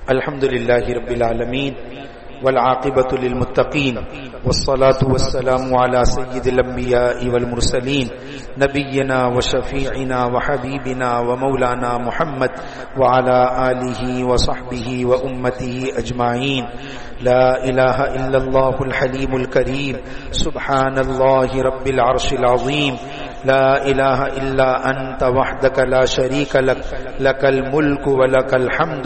الحمد لله رب العالمين والعاقبة للمتقين والصلاة والسلام على سيد الأنبياء والمرسلين نبينا وشفيعنا وحبيبنا ومولانا محمد وعلى آله وصحبه وأمته أجمعين. لا إله إلا الله الحليم الكريم سبحان الله رب العرش العظيم. لا إله إلا أنت وحدك لا شريك لك لك الملك ولك الحمد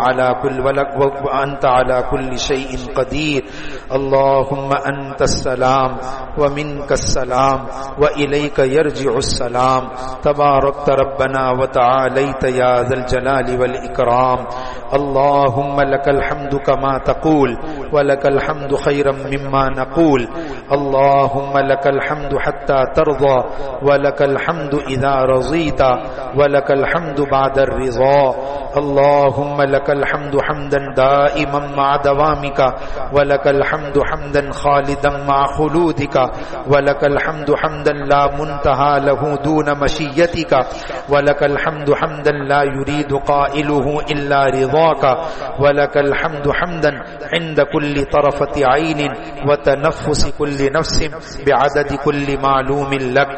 وأنت على كل شيء قدير. اللهم أنت السلام ومنك السلام وإليك يرجع السلام. تباركت ربنا وتعاليت يا ذا الجلال والإكرام. اللهم لك الحمد كما تقول ولك الحمد خيرا مما نقول. اللهم لك الحمد حتى ترضى ولك الحمد إذا رضيت ولك الحمد بعد الرضا. اللهم لك الحمد حمدا دائما مع دوامك ولك الحمد حمدا خالدا مع خلودك ولك الحمد حمدا لا منتهى له دون مشيتك ولك الحمد حمدا لا يريد قائله إلا رضاك ولك الحمد حمدا عند كل طرفة عين وتنفس كل نفس بعدد كل معلوم لك.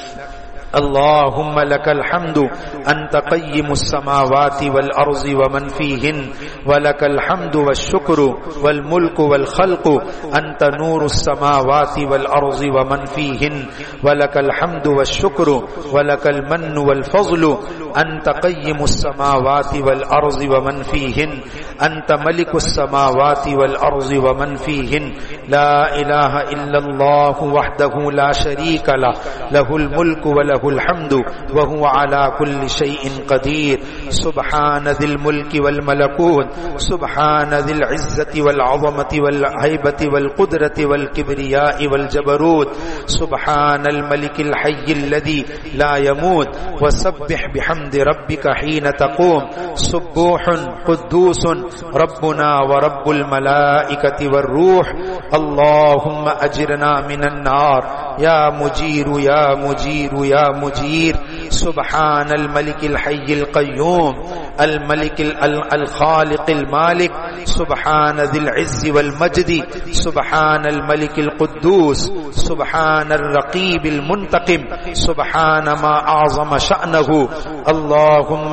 اللهم لك الحمد أنت قيم السماوات والأرض ومن فيهن ولك الحمد والشكر والملك والخلق. أنت نور السماوات والأرض ومن فيهن ولك الحمد والشكر ولك المن والفضل. أنت قيم السماوات والأرض ومن فيهن. أنت ملك السماوات والأرض ومن فيهن. لا إله إلا الله وحده لا شريك له له الملك وله الحمد وهو على كل شيء قدير. سبحان ذي الملك والملكوت سبحان ذي العزة والعظمة والهيبة والقدرة والكبرياء والجبروت. سبحان الملك الحي الذي لا يموت. وسبح بحمد ربك حين تقوم. سبوح قدوس ربنا ورب الملائكة والروح. اللهم أجرنا من النار يا مجير يا مجير يا مجير. سبحان الملك الحي القيوم الملك الخالق المالك. سبحان ذي العز والمجد. سبحان الملك القدوس. سبحان الرقيب المنتقم. سبحان ما أعظم شأنه. اللهم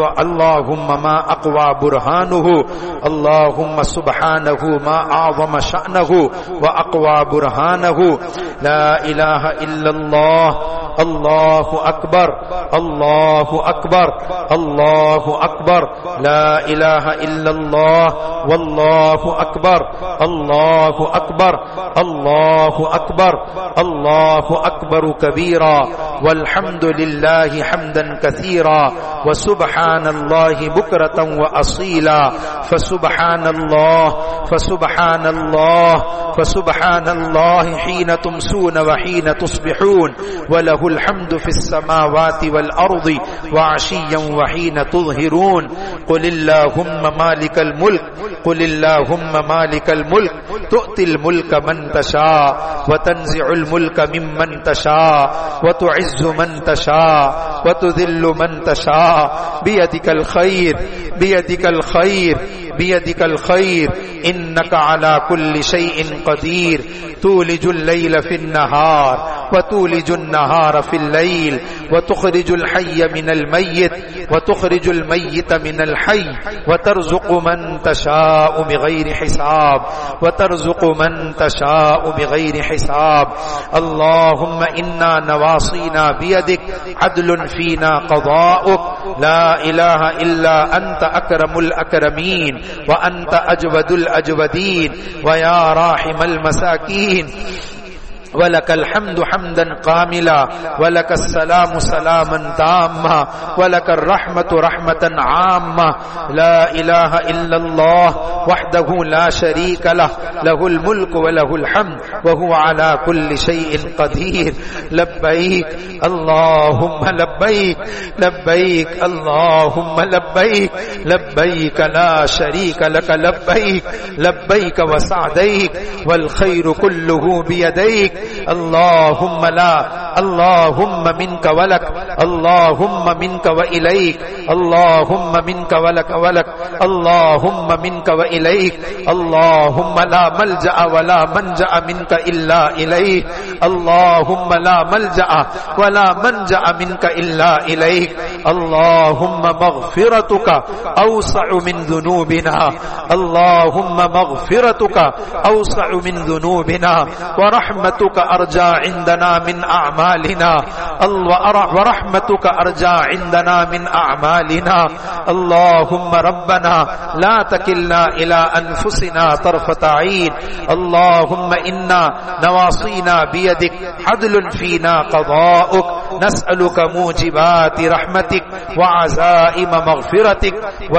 ما أقوى برهانه. اللهم سبحانه ما أعظم شأنه وأقوى برهانه. لا إله إلا الله. الله أكبر الله أكبر الله أكبر. لا إله إلا الله والله أكبر الله أكبر الله أكبر الله أكبر كبيرا والحمد لله حمدا كثيرا وسبحان الله بكرة وأصيلا. فسبحان الله فسبحان الله فسبحان الله حين تمسون وحين تصبحون وله الحمد في السماوات والأرض وعشيا وحين تظهرون. قل اللهم مالك الملك قل اللهم مالك الملك تؤتي الملك من تشاء وتنزع الملك ممن تشاء وتعز من تشاء وتذل من تشاء. بيدك الخير بيدك الخير بيدك الخير إنك على كل شيء قدير. تولج الليل في النهار وتولج النهار في الليل وتخرج الحي من الميت وتخرج الميت من الحي وترزق من تشاء بغير حساب وترزق من تشاء بغير حساب. اللهم إنا نواصينا بيدك عدل فينا قضاؤك. لا إله إلا أنت أكرم الأكرمين وأنت أجود الأجودين ويا راحم المساكين. ولك الحمد حمدا كاملا ولك السلام سلاما تاما ولك الرحمة رحمة عامة. لا إله إلا الله وحده لا شريك له له الملك وله الحمد وهو على كل شيء قدير لبيك اللهم لبيك لبيك اللهم لبيك لبيك لا شريك لك لبيك لبيك وسعديك والخير كله بيديك اللهم لا اللهم منك ولك اللهم منك وإليك اللهم منك ولك اللهم منك وإليك اللهم لا ملجأ ولا منجأ منك إلا إليك اللهم لا ملجأ ولا منجأ منك إلا إليك اللهم مغفرتك أوسع من ذنوبنا اللهم مغفرتك أوسع من ذنوبنا ورحمتك أرجى عندنا من أعمالنا ورحمتك أرجى عندنا من أعمالنا اللهم ربنا لا تكلنا إلى أنفسنا طرفة عين اللهم إنا نواصينا بيدك عدل فينا قضاؤك نسألك موجبات رحمتك وعزائم مغفرتك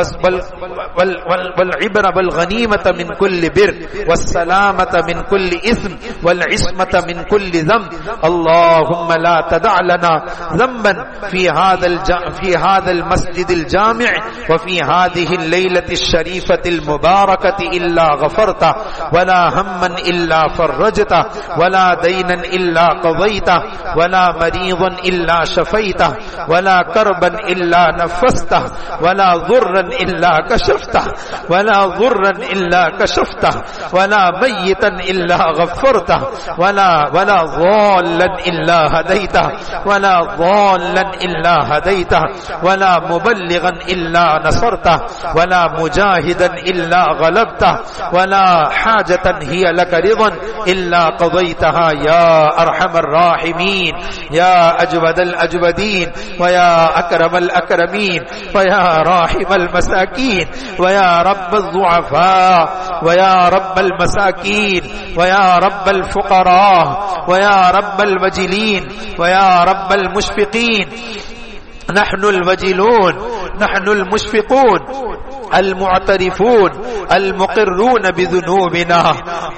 والعبر والغنيمة من كل بر والسلامة من كل إثم والعصمة من كل ذنب اللهم لا تدع لنا ذنبا في هذا المسجد الجامع وفي هذه الليلة الشريفة المباركة إلا غفرته ولا هما إلا فرجته ولا دينا إلا قضيته ولا مريضا إلا شفيته ولا كربا إلا نفسته ولا ضرا إلا كشفته ولا ضرا إلا كشفته ولا ميتا إلا غفرته ولا ضالا إلا هديته ولا ضالا إلا هديته ولا مبلغا إلا نصرته ولا مجاهدا إلا غلبته ولا حاجة هي لك رضا إلا قضيتها يا أرحم الراحمين يا أجود الأجودين ويا أكرم الأكرمين ويا راحم المساكين ويا رب الضعفاء ويا رب المساكين ويا رب الفقراء ويا رب الوجلين ويا رب المشفقين نحن الوجلون نحن المشفقون المعترفون المقرون بذنوبنا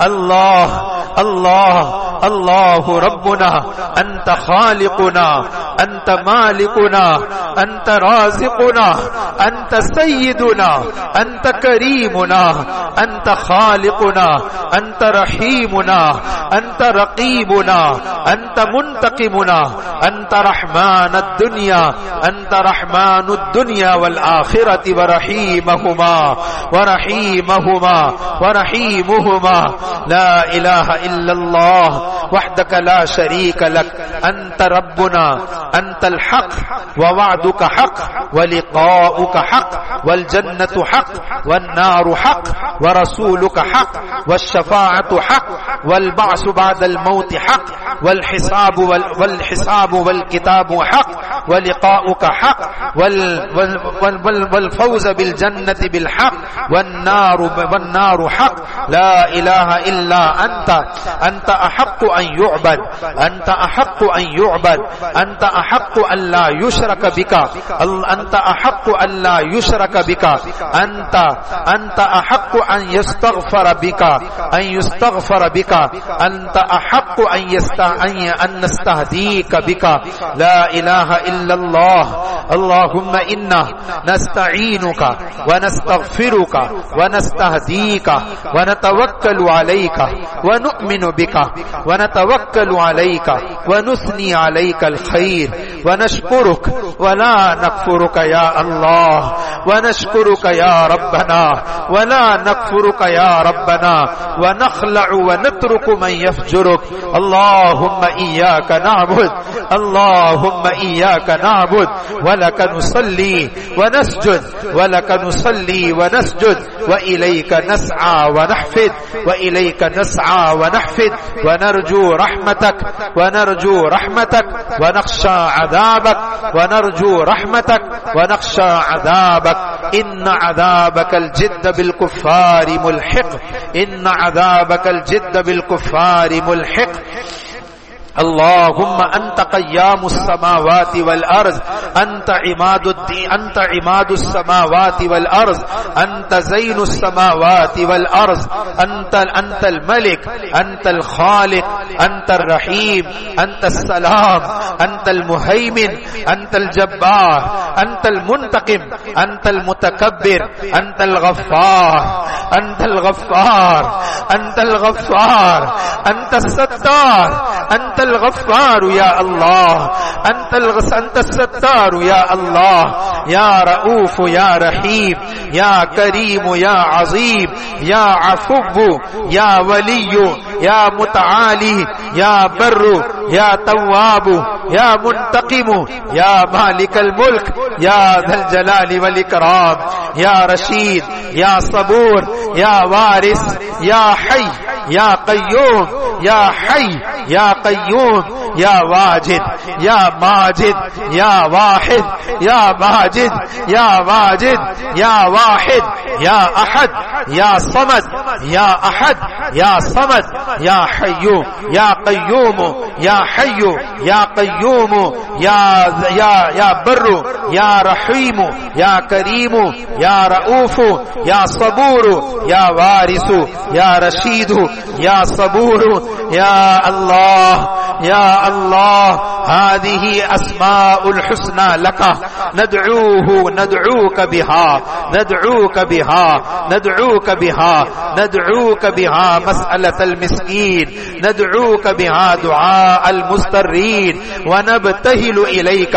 الله ربنا أنت خالقنا أنت مالكنا أنت رازقنا أنت سيدنا أنت كريمنا أنت خالقنا أنت رحيمنا أنت رقيبنا أنت منتقمنا أنت رحمن الدنيا أنت رحمن الدنيا والآخرة ورحيمهما لا إله إلا الله وحدك لا شريك لك أنت ربنا أنت الحق ووعدك حق ولقاؤك حق والجنة حق والنار حق ورسولك حق والشفاعة حق والبعث بعد الموت حق والحساب والكتاب حق ولقاؤك حق والفوز بالجنة بالحق والنار حق لا إله إلا أنت أحق أن يعبد أنت أحق أن يعبد أنت أحق أن لا يشرك بك أنت أحق أن لا يشرك بك أنت أحق أن يستغفر بك أنت أحق أن نستهديك بك لا إله إلا الله اللهم إنا نستعينك ونستغفرك ونستهديك ونتوكل عليك ونؤمن بك ونتوكل عليك ونثني عليك الخير ونشكرك ولا نكفرك يا الله ونشكرك يا ربنا ولا نكفرك يا ربنا ونخلع ونترك من يفجرك اللهم إياك نعبد اللهم إياك نعبد ولك نصلي ونسجد ولك نصلي ونسجد وإليك نسعى ونحفد وإليك نسعى ونحفد ونرجو رحمتك ونخشى عذابك ونرجو رحمتك ونخشى عذابك إن عذابك الجد بالكفار ملحق إن عذابك الجد بالكفار ملحق اللهم انت قيام السماوات والارض، انت عماد الدين، انت عماد السماوات والارض، انت زين السماوات والارض، انت الملك، انت الخالق، انت الرحيم، انت السلام، انت المهيمن، انت الجبار، انت المنتقم، انت المتكبر، انت الغفار، انت الغفار، انت الغفار، انت الستار، انت الغفار يا الله، انت الستار يا الله، يا رؤوف يا رحيم، يا كريم يا عظيم، يا عفو يا ولي، يا متعالي، يا بر، يا تواب، يا منتقم، يا مالك الملك، يا ذا الجلال والإكرام، يا رشيد، يا صبور، يا وارث، يا حي، يا قيوم، يا حي، يا قيوم، يا واجد، يا ماجد، يا واحد، يا ماجد، يا واجد، يا واحد، يا أحد، يا صمد، يا أحد، يا صمد، يا حي، يا قيوم، يا حي، يا قيوم، يا بر، يا رحيم، يا كريم، يا رؤوف، يا صبور، يا وارث، يا رشيد، يا صبور، يا الله، يا الله. هذه أسماء الحسنى لك ندعوك بها، ندعوك بها، ندعوك بها، ندعوك بها مسألة المسكين، ندعوك بها دعاء المسترين، ونبتهل إليك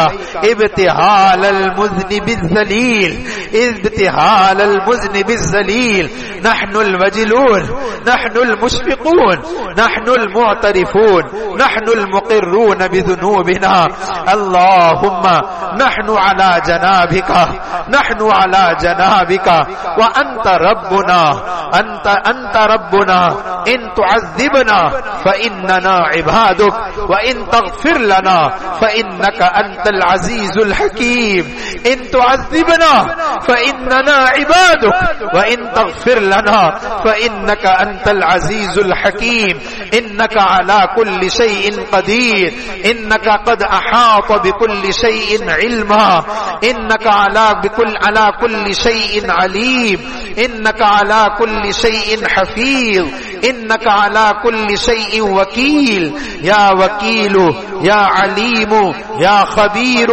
ابتهال المذنب الذليل، ابتهال المذنب الذليل. نحن الوجلون، نحن المشفقون، نحن المعترفون، نحن المقرون بذنوبنا. اللهم نحن على جنابك، نحن على جنابك، وأنت ربنا، أنت ربنا. إن تعذبنا فإننا عبادك، وإن تغفر لنا فإنك أنت العزيز الحكيم. إن تعذبنا فإننا عبادك، وإن تغفر لنا فإنك أنت العزيز الحكيم. إنك على كل شيء قدير، إنك قد أحاط بكل شيء علما، إنك على كل شيء عليم، إنك على كل شيء حفيظ، إنك على كل شيء وكيل. يا وكيل، يا عليم، يا خبير،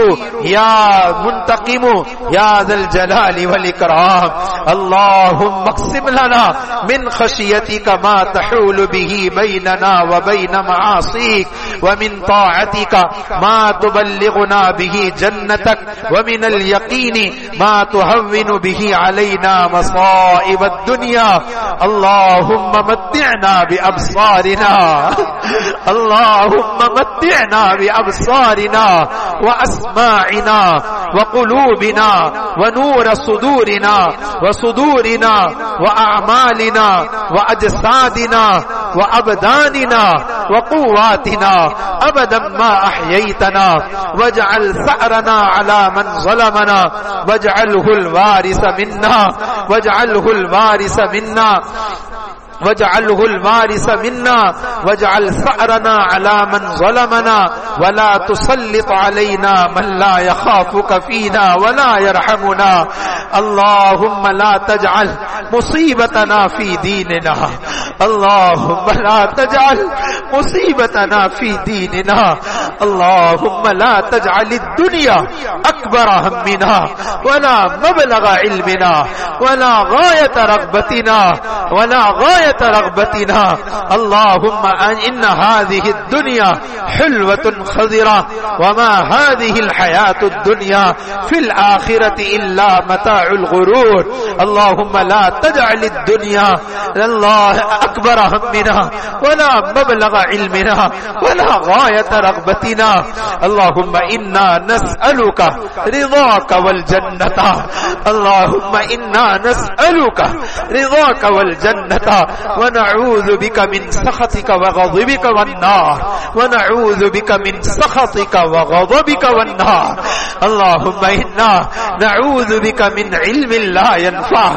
يا منتقم، يا ذا الجلال والإكرام. اللهم اقسم لنا من خشيتك ما تحول به بيننا وبين معاصيك، ومن طاعتك ما تبلغنا به جنتك، ومن اليقين ما تهون به علينا مصائب الدنيا. اللهم متعنا بأبصارنا، اللهم متعنا بأبصارنا وأسماعنا وقلوبنا ونور صدورنا وصدورنا وأعمالنا وأجسادنا وأبداننا وقواتنا أبدا ما أحييتنا، واجعل ثأرنا على من ظلمنا، واجعله الوارث منا، واجعله الوارث منا، واجعله الوارث منا، واجعل ثأرنا على من ظلمنا، ولا تسلط علينا من لا يخافك فينا ولا يرحمنا. اللهم لا تجعل مصيبتنا في ديننا، اللهم لا تجعل مصيبتنا في ديننا. اللهم لا تجعل الدنيا أكبر همنا، ولا مبلغ علمنا، ولا غاية رغبتنا، ولا غاية رغبتنا. اللهم إن هذه الدنيا حلوة خضرة، وما هذه الحياة الدنيا في الآخرة إلا متاع الغرور. اللهم لا تجعل الدنيا الله أكبر همنا، ولا مبلغ علمنا، ولا غاية رغبتنا. اللهم إنا نسألك رضاك والجنة، اللهم إنا نسألك رضاك والجنة، ونعوذ بك من سخطك وغضبك والنار، ونعوذ بك من سخطك وغضبك والنار. اللهم إنا نعوذ بك من علم لا ينفع،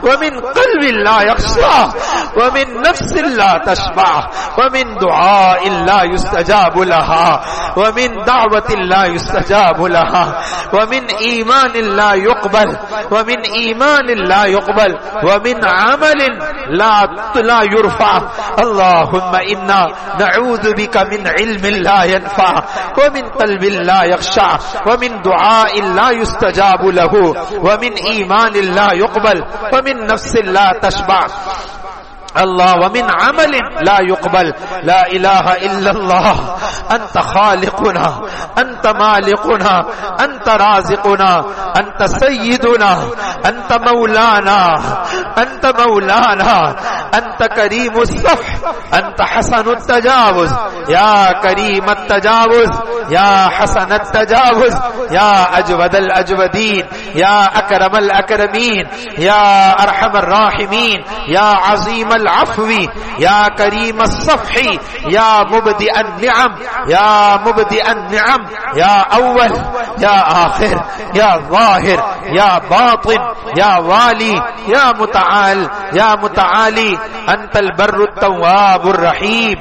ومن قلب لا يخشع ومن نفس لا تشبع ومن دعاء لا يستجاب لها ومن دعوة لا يستجاب لها ومن إيمان لا يقبل ومن إيمان لا يقبل ومن عمل لا يرفع. اللهم إنا نعوذ بك من علم لا ينفع ومن قلب لا يخشع ومن دعاء لا يستجاب له ومن إيمان لا يقبل ومن نفس لا تشبع. الله ومن عمل لا يقبل. لا إله إلا الله. أنت خالقنا، أنت مالكنا، أنت رازقنا، أنت سيدنا، أنت مولانا، أنت مولانا، أنت كريم الصفح، أنت حسن التجاوز. يا كريم التجاوز، يا حسن التجاوز، يا أجود الأجودين، يا أكرم الأكرمين، يا أرحم الراحمين، يا عظيم العفو، يا كريم الصفح، يا مبدئ النعم، يا مبدئ النعم، يا أول يا آخر، يا ظاهر يا باطن، يا والي يا متعال يا متعالي. أنت البر التواب الرحيم.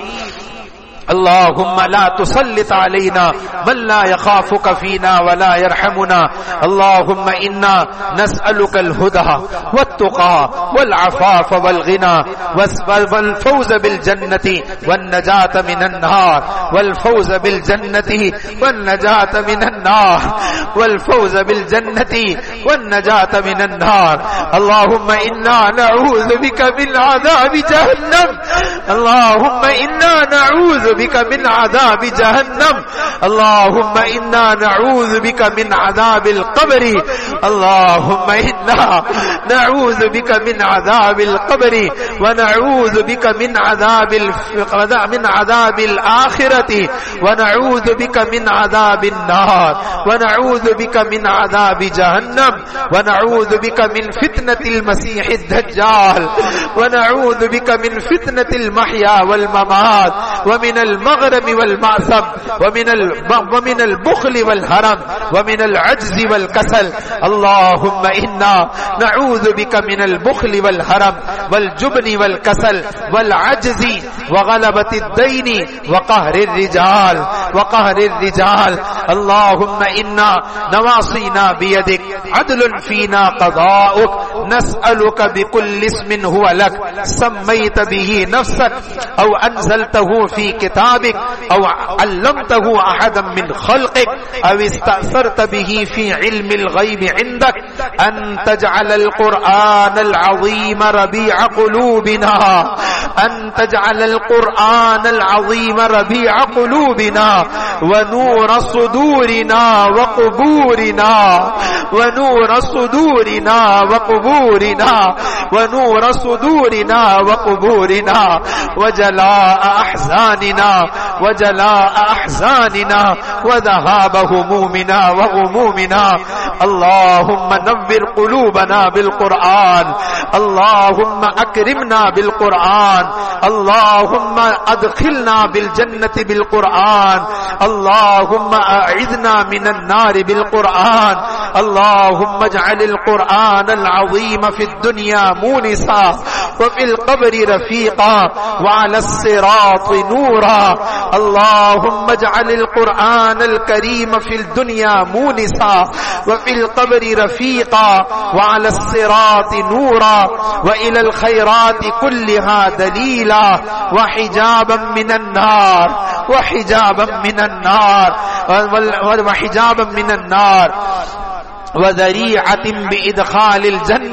اللهم لا تسلط علينا من لا يخافك فينا ولا يرحمنا. اللهم إنا نسألك الهدى والتقى والعفاف والغنى والفوز بالجنة والنجاة من النار، والفوز بالجنة والنجاة من النار، والفوز بالجنة والنجاة من النار. اللهم إنا نعوذ بك من عذاب جهنم. اللهم إنا نعوذ بك من عذاب جهنم. اللهم إنا نعوذ بك من عذاب القبر. اللهم إنا نعوذ بك من عذاب القبر ونعوذ بك من عذاب الآخرة ونعوذ بك من عذاب النار ونعوذ بك من عذاب جهنم ونعوذ بك من فتنة المسيح الدجال ونعوذ بك من فتنة المحيا والممات ومن المغرم والمعصم ومن البخل والهرم ومن العجز والكسل. اللهم إنا نعوذ بك من البخل والهرم والجبن والكسل والعجز وغلبة الدين وقهر الرجال. اللهم إنا نواصينا بيدك عدل فينا قضاؤك. نسألك بكل اسم هو لك سميت به نفسك أو أنزلته في كتابك أو علمته أحدا من خلقك أو استأثرت به في علم الغيب عندك أن تجعل القرآن العظيم ربيع قلوبنا، أن تجعل القرآن العظيم ربيع قلوبنا ونور صدورنا وقبورنا، ونور صدورنا وقبورنا، ونور صدورنا وقبورنا، وجلاء أحزاننا وذهاب همومنا وغمومنا. اللهم نور قلوبنا بالقرآن، اللهم أكرمنا بالقرآن، اللهم أدخلنا بالجنة بالقرآن، اللهم أعذنا من النار بالقرآن. اللهم اجعل القرآن العظيم في الدنيا مونسا وفي القبر رفيقا وعلى الصراط نورا. اللهم اجعل القرآن الكريم في الدنيا مونسا وفي القبر رفيقا وعلى الصراط نورا وإلى الخيرات كلها دليلا وحجابا من النار وحجابا من النار وذريعة بإدخال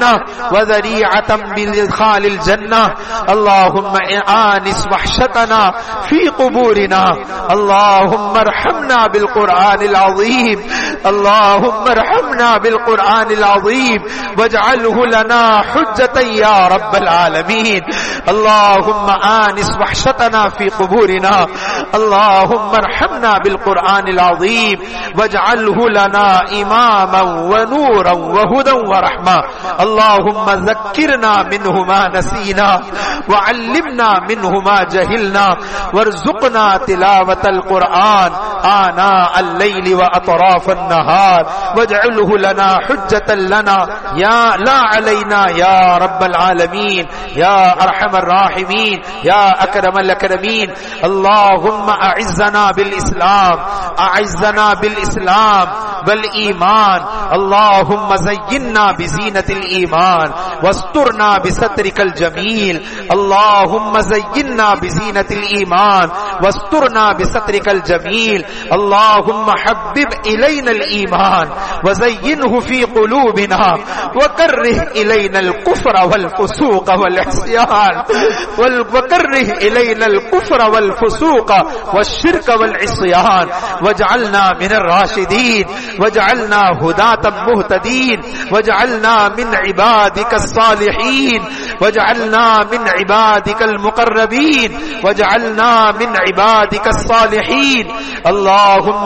الجنة. اللهم آنس وحشتنا في قبورنا. اللهم ارحمنا بالقرآن العظيم، اللهم ارحمنا بالقرآن العظيم واجعله لنا حجة يا رب العالمين. اللهم آنس وحشتنا في قبورنا. اللهم ارحمنا بالقرآن العظيم واجعله لنا إماما ونورا وهدى ورحمة. اللهم ذكرنا منه ما نسينا وعلمنا منه ما جهلنا وارزقنا تلاوة القرآن آناء الليل وأطراف النهار واجعله لنا حجة لنا يا لا علينا يا رب العالمين يا أرحم الراحمين يا أكرم الأكرمين. اللهم أعزنا بالإسلام، أعزنا بالإسلام والإيمان. اللهم زينا بزينة الإيمان واسترنا بسترك الجميل. اللهم زينا بزينة الإيمان واسترنا بسترك الجميل. اللهم حبب إلينا الإيمان وزينه في قلوبنا وكره إلينا الكفر والفسوق والعصيان وكره إلينا الكفر والفسوق والشرك والعصيان واجعلنا من الراشدين واجعلنا هداة مهتدين واجعلنا من عبادك الصالحين واجعلنا من عبادك المقربين واجعلنا من عبادك الصالحين. اللهم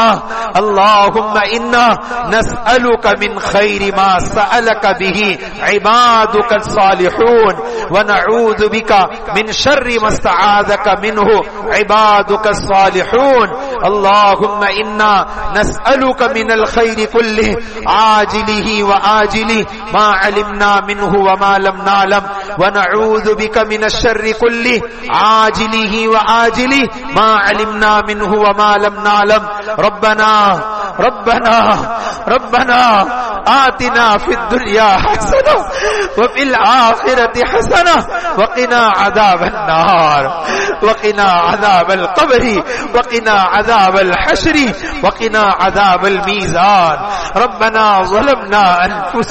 إنا نسألك من خير ما سألك به عبادك الصالحون ونعوذ بك من شر ما استعاذك منه عبادك الصالحون. اللهم إنا نسألك من الخير كله عاجله وآجله ما علمنا منه وما لم نعلم ونعوذ بك من الشر كله عاجله وآجله ما علمنا منه وما لم نعلم. ربنا آتنا في الدنيا حسنة وفي الآخرة حسنة وقنا عذاب النار وقنا عذاب القبر وقنا عذاب الحشر وقنا عذاب الميزان. ربنا ظلمنا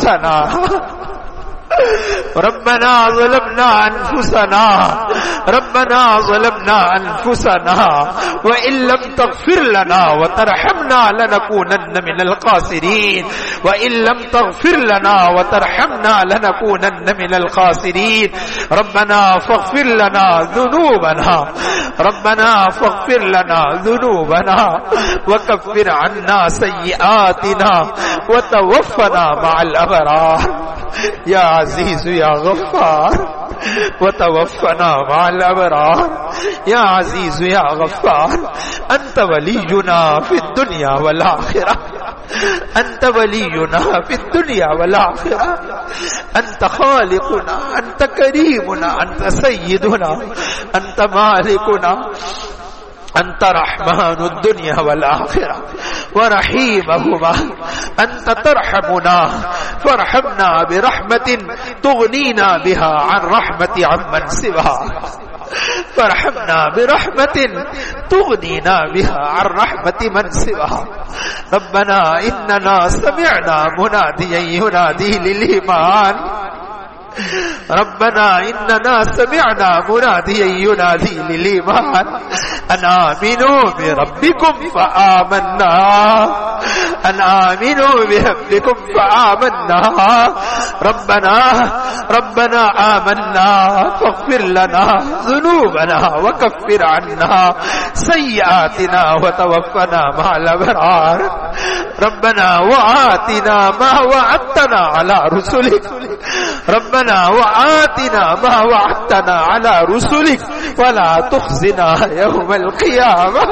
أنفسنا وإن لم تغفر لنا وترحمنا لنكونن من الخاسرين وإن لم تغفر لنا وترحمنا لنكونن من الخاسرين. ربنا فاغفر لنا ذنوبنا وكفر عنا سيئاتنا وتوفنا مع الأبرار يا عزيز يا غفار وتوفنا مع الأبرار يا عزيز يا غفار. أنت ولينا في الدنيا والآخرة أنت ولينا في الدنيا والآخرة. أنت خالقنا أنت كريمنا أنت سيدنا أنت مالكنا أنت رحمن الدنيا والآخرة ورحيمهما. أنت ترحمنا فارحمنا برحمة تغنينا بها عن رحمة عمن سواك فارحمنا برحمة تغنينا بها عن رحمة من سواك. ربنا إننا سمعنا مناديا ينادي للإيمان أن آمنوا بربكم فآمنا ربنا آمنا فاغفر لنا ذنوبنا وكفر عنا سيئاتنا وتوفنا مع الأبرار. ربنا وآتنا ما وعدتنا على رسلك ولا تخزنا يوم القيامة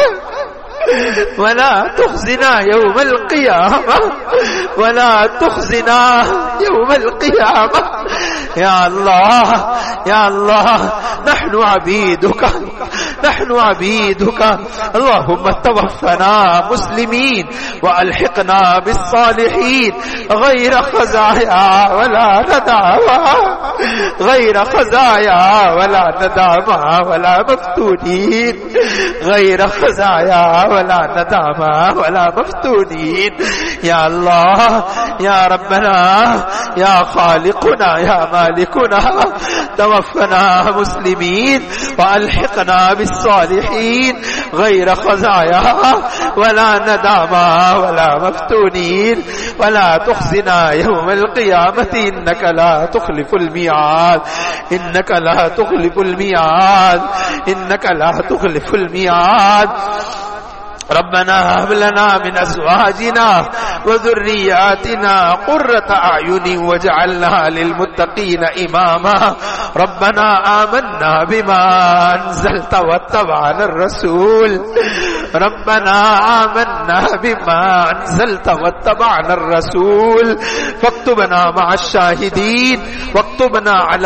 يا الله نحن عبيدك. اللهم توفنا مسلمين وألحقنا بالصالحين غير خزايا ولا ندامة ولا مفتونين يا الله يا ربنا يا خالقنا يا مالكنا توفنا مسلمين وألحقنا بالصالحين غير خزايا ولا ندامة ولا مفتونين ولا تخزنا يوم القيامة إنك لا تخلف الميعاد. ربنا هب لنا من ازواجنا وذرياتنا قرة اعين واجعلنا للمتقين اماما ربنا آمنا بما انزلت واتبعنا الرسول ربنا آمنا بما انزلت واتبعنا الرسول فاكتبنا مع الشاهدين واكتبنا على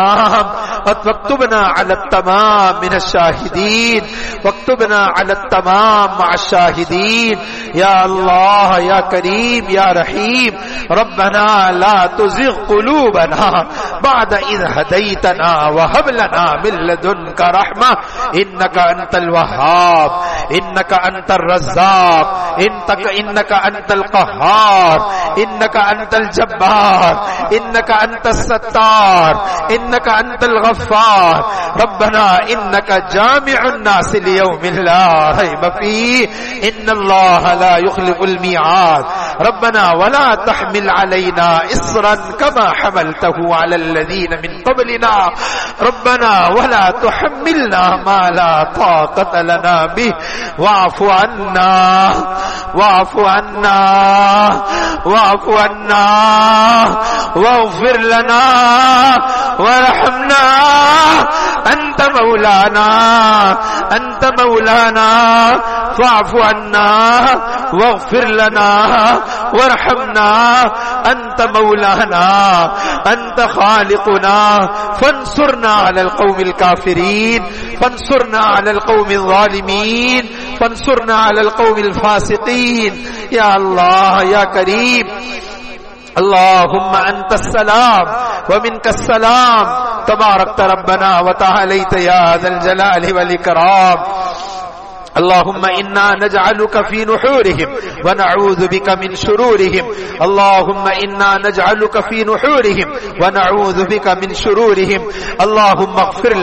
التمام من الشاهدين واكتبنا على التمام مع الشاهدين يا الله يا كريم يا رحيم ربنا لا تزغ قلوبنا بعد إذ هديتنا وهب لنا من لدنك رحمة إنك أنت الوهاب إنك أنت الرزاق إنك أنت القهار إنك أنت الجبار إنك أنت الستار إنك أنت الغفار ربنا إنك جامع الناس ليوم لا ريب فيه إن الله لا يخلف الميعاد ربنا ولا تحمل علينا إصرا كما حملته على الذين من قبلنا ربنا ولا تحملنا ما لا طاقة لنا به واعف عنا واغفر لنا وارحمنا أنت مولانا فاعف عنا واغفر لنا وارحمنا أنت مولانا أنت خالقنا فانصرنا على القوم الكافرين فانصرنا على القوم الظالمين فانصرنا على القوم الفاسقين يا الله يا كريم اللهم أنت السلام ومنك السلام تباركت ربنا وتعاليت يا ذا الجلال والإكرام اللهم إنا نجعلك في نحورهم ونعوذ بك من شرورهم اللهم إنا نجعلك في نحورهم ونعوذ بك من شرورهم اللهم اغفر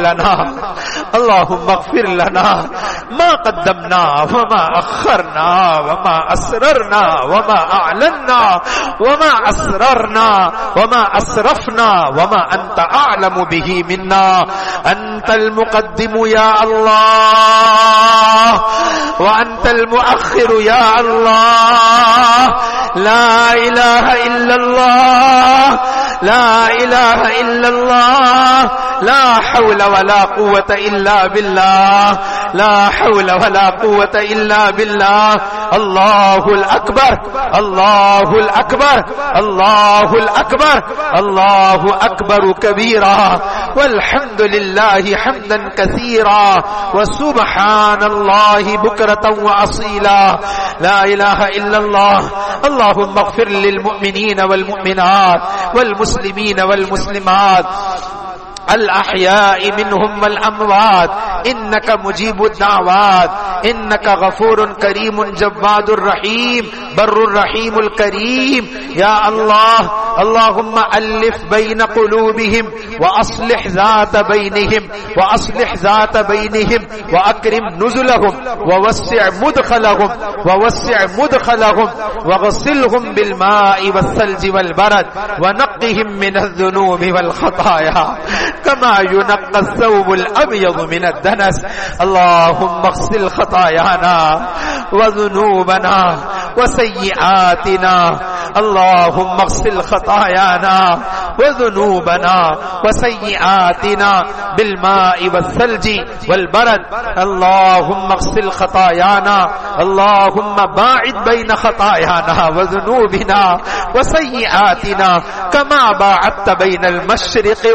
لنا ما قدمنا وما أخرنا وما أسررنا وما أعلنا وما أسررنا وما أسرفنا وما أنت أعلم به منا أنت المقدم يا الله وأنت المؤخر يا الله لا إله إلا الله لا إله إلا الله لا حول ولا قوة إلا بالله لا حول ولا قوة إلا بالله الله الأكبر الله الأكبر الله الأكبر الله أكبر كبيرا والحمد لله حمدا كثيرا وسبحان الله بكرة وأصيلا لا إله إلا الله اللهم اغفر للمؤمنين والمؤمنات والمسلمين والمسلمات الأحياء منهم والأموات إنك مجيب الدعوات إنك غفور كريم جواد الرحيم بر الرحيم الكريم يا الله اللهم ألف بين قلوبهم وأصلح ذات بينهم وأكرم نزلهم ووسع مدخلهم وغسلهم بالماء والثلج والبرد ونقهم من الذنوب والخطايا كما ينقى الثوب الأبيض من الدنس اللهم اغسل خطايانا وذنوبنا وسيئاتنا اللهم اغسل خطايانا وذنوبنا وسيئاتنا بالماء والثلج والبرد اللهم اغسل خطايانا اللهم باعد بين خطايانا وذنوبنا وسيئاتنا كما باعدت بين المشرق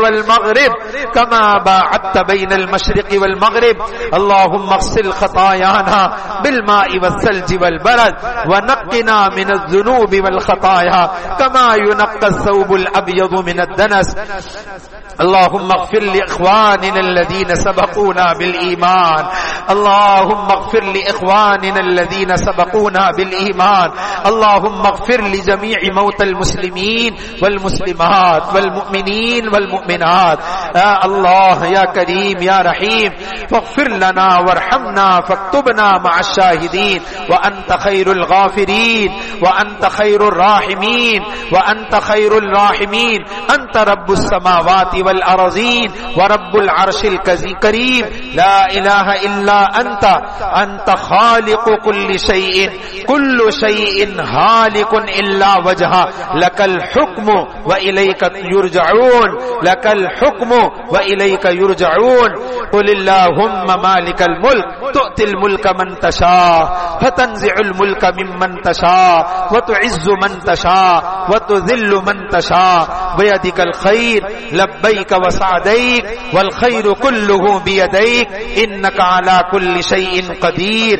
والمغرب اللهم اغسل خطايانا بالماء والثلج والبرد ونقنا من الذنوب والخطايا كما ينقى الثوب الأبيض من الدنس اللهم اغفر لإخواننا الذين سبقونا بالإيمان اللهم اغفر لإخواننا الذين سبقونا بالإيمان اللهم اغفر لجميع موتى المسلمين والمسلمات والمؤمنين والمؤمنات یا اللہ یا کریم یا رحیم فاغفر لنا وارحمنا فاكتبنا مع الشاہدین وانت خیر الغافرین وانت خیر الراحمین وانت خیر الراحمین انت رب السماوات والارضین ورب العرش الکریم لا الہ الا انت خالق كل شيء كل شيء هالك الا وجهه لك الحكم واليك يرجعون لك الحكم واليك يرجعون قل اللهم مالك الملك تؤتي الملك من تشاء فتنزع الملك ممن تشاء وتعز من تشاء وتذل من تشاء بيدك الخير لبيك وسعديك والخير كله بيديك انك على كل شيء قدير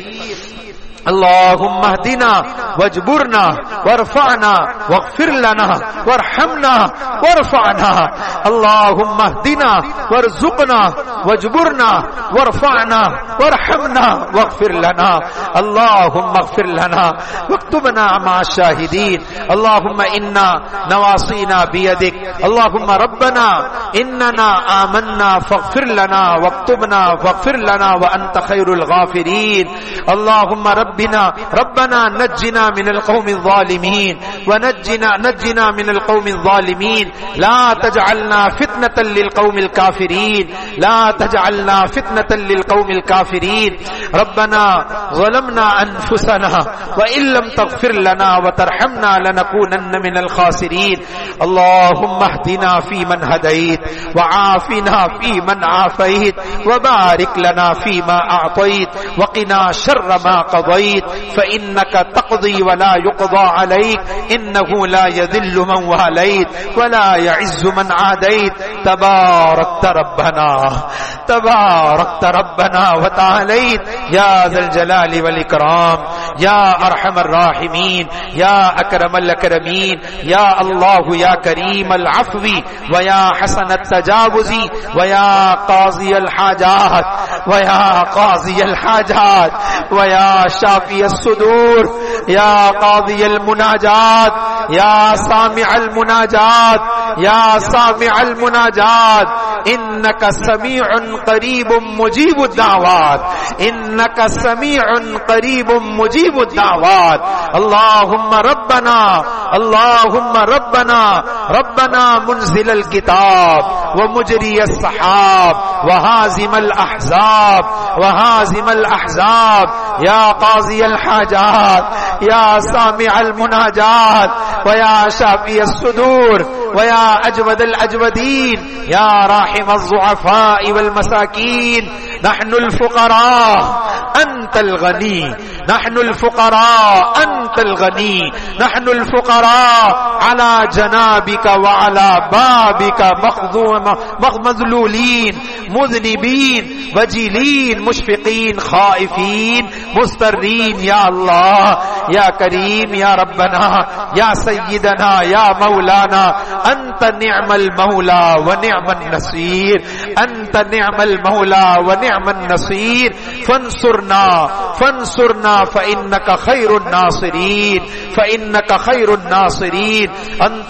اللهم اهدنا واجبرنا وارفعنا واغفر لنا وارحمنا وارفعنا اللهم اهدنا وارزقنا واجبرنا وارفعنا وارحمنا واغفر لنا اللهم اغفر لنا واكتبنا مع الشاهدين اللهم إنا نواصينا بيدك اللهم ربنا إننا آمنا فاغفر لنا واكتبنا واغفر لنا وأنت خير الغافرين اللهم ربنا نجنا من القوم الظالمين نجنا من القوم الظالمين لا تجعلنا فتنة للقوم الكافرين لا تجعلنا فتنة للقوم الكافرين ربنا ظلمنا أنفسنا وإن لم تغفر لنا وترحمنا لنكونن من الخاسرين اللهم اهدنا فيمن هديت وعافنا فيمن عافيت وبارك لنا فيما أعطيت وقنا شر ما قضيت فإنك تقضي ولا يقضى عليك إنه لا يذل من واليت ولا يعز من عاديت تباركت ربنا وتعاليت يا ذا الجلال والإكرام يا أرحم الراحمين يا أكرم الأكرمين يا الله يا كريم العفو ويا حسن التجاوز ويا قاضي الحاجات ويا شافي الصدور يا قاضي المناجات يا سامع المناجات إنك سميع قريب مجيب الدعوات اللهم ربنا منزل الكتاب ومجري السحاب وهازم الأحزاب يا قاضي الحاجات يا سامع المناجات ويا شافي الصدور ويا أجود الأجودين يا راحم الضعفاء والمساكين نحن الفقراء أنت الغني نحن الفقراء على جنابك وعلى بابك مذلولين مذنبين وجلين مشفقين خائفين مضطرين يا الله يا كريم يا ربنا يا سيدنا يا مولانا أنت نعم المولى ونعم النصير فانصرنا فإنك خير الناصرين أنت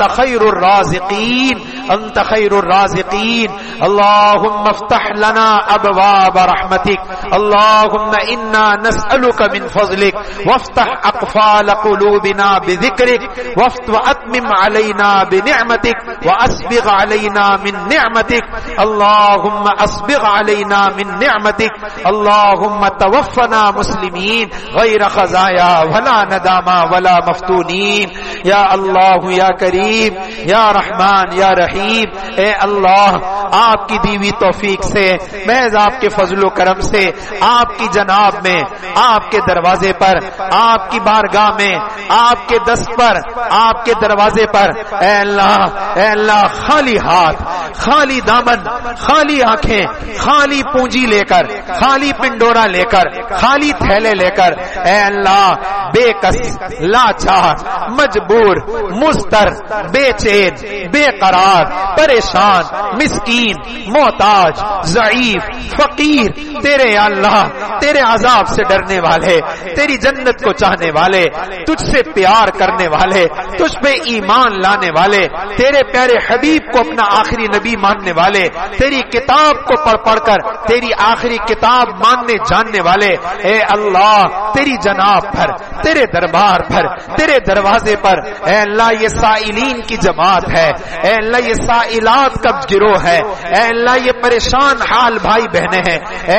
خير الرازقين اللهم افتح لنا أبواب رحمتك اللهم إنا نسألك من فضلك وافتح أقفال قلوبنا بذكرك وأتمم علينا بنعمتك وأسبغ علينا من نعمتك اللهم أسبغ علينا من نعمتك اللهم توفنا مسلمين غير خزايا ولا ندامى ولا مفتونين يا الله يا كريم يا رحمن يا رحيم اے اللہ آپ کی دیوی توفیق سے محض آپ کے فضل و کرم سے آپ کی جناب میں آپ کے دروازے پر آپ کی بارگاہ میں آپ کے دست پر آپ کے دروازے پر اے اللہ خالی ہاتھ خالی دامن خالی آنکھیں خالی پونجی لے کر خالی پنڈورا لے کر خالی تھیلے لے کر اے اللہ بے کس، لاچار، مجبور، مضطر، بے چین، بے قرار، پریشان، مسکین، محتاج، ضعیف، فقیر، تیرے یا اللہ تیرے عذاب سے ڈرنے والے، تیری جنت کو چاہنے والے، تجھ سے پیار کرنے والے، تجھ پہ ایمان لانے والے، تیرے پیارے حبیب کو اپنا آخری نبی ماننے والے، تیری کتاب کو پڑھ پڑھ کر تیری آخری کتاب ماننے جاننے والے، اے اللہ تیری جناب پر، تیرے دربار پر، تیرے دروازے پر اے اللہ یہ سائلین کی جماعت ہے، اے اللہ یہ سائلات کا گروہ ہے، اے اللہ یہ پریشان حال بھائی بہنیں ہیں، اے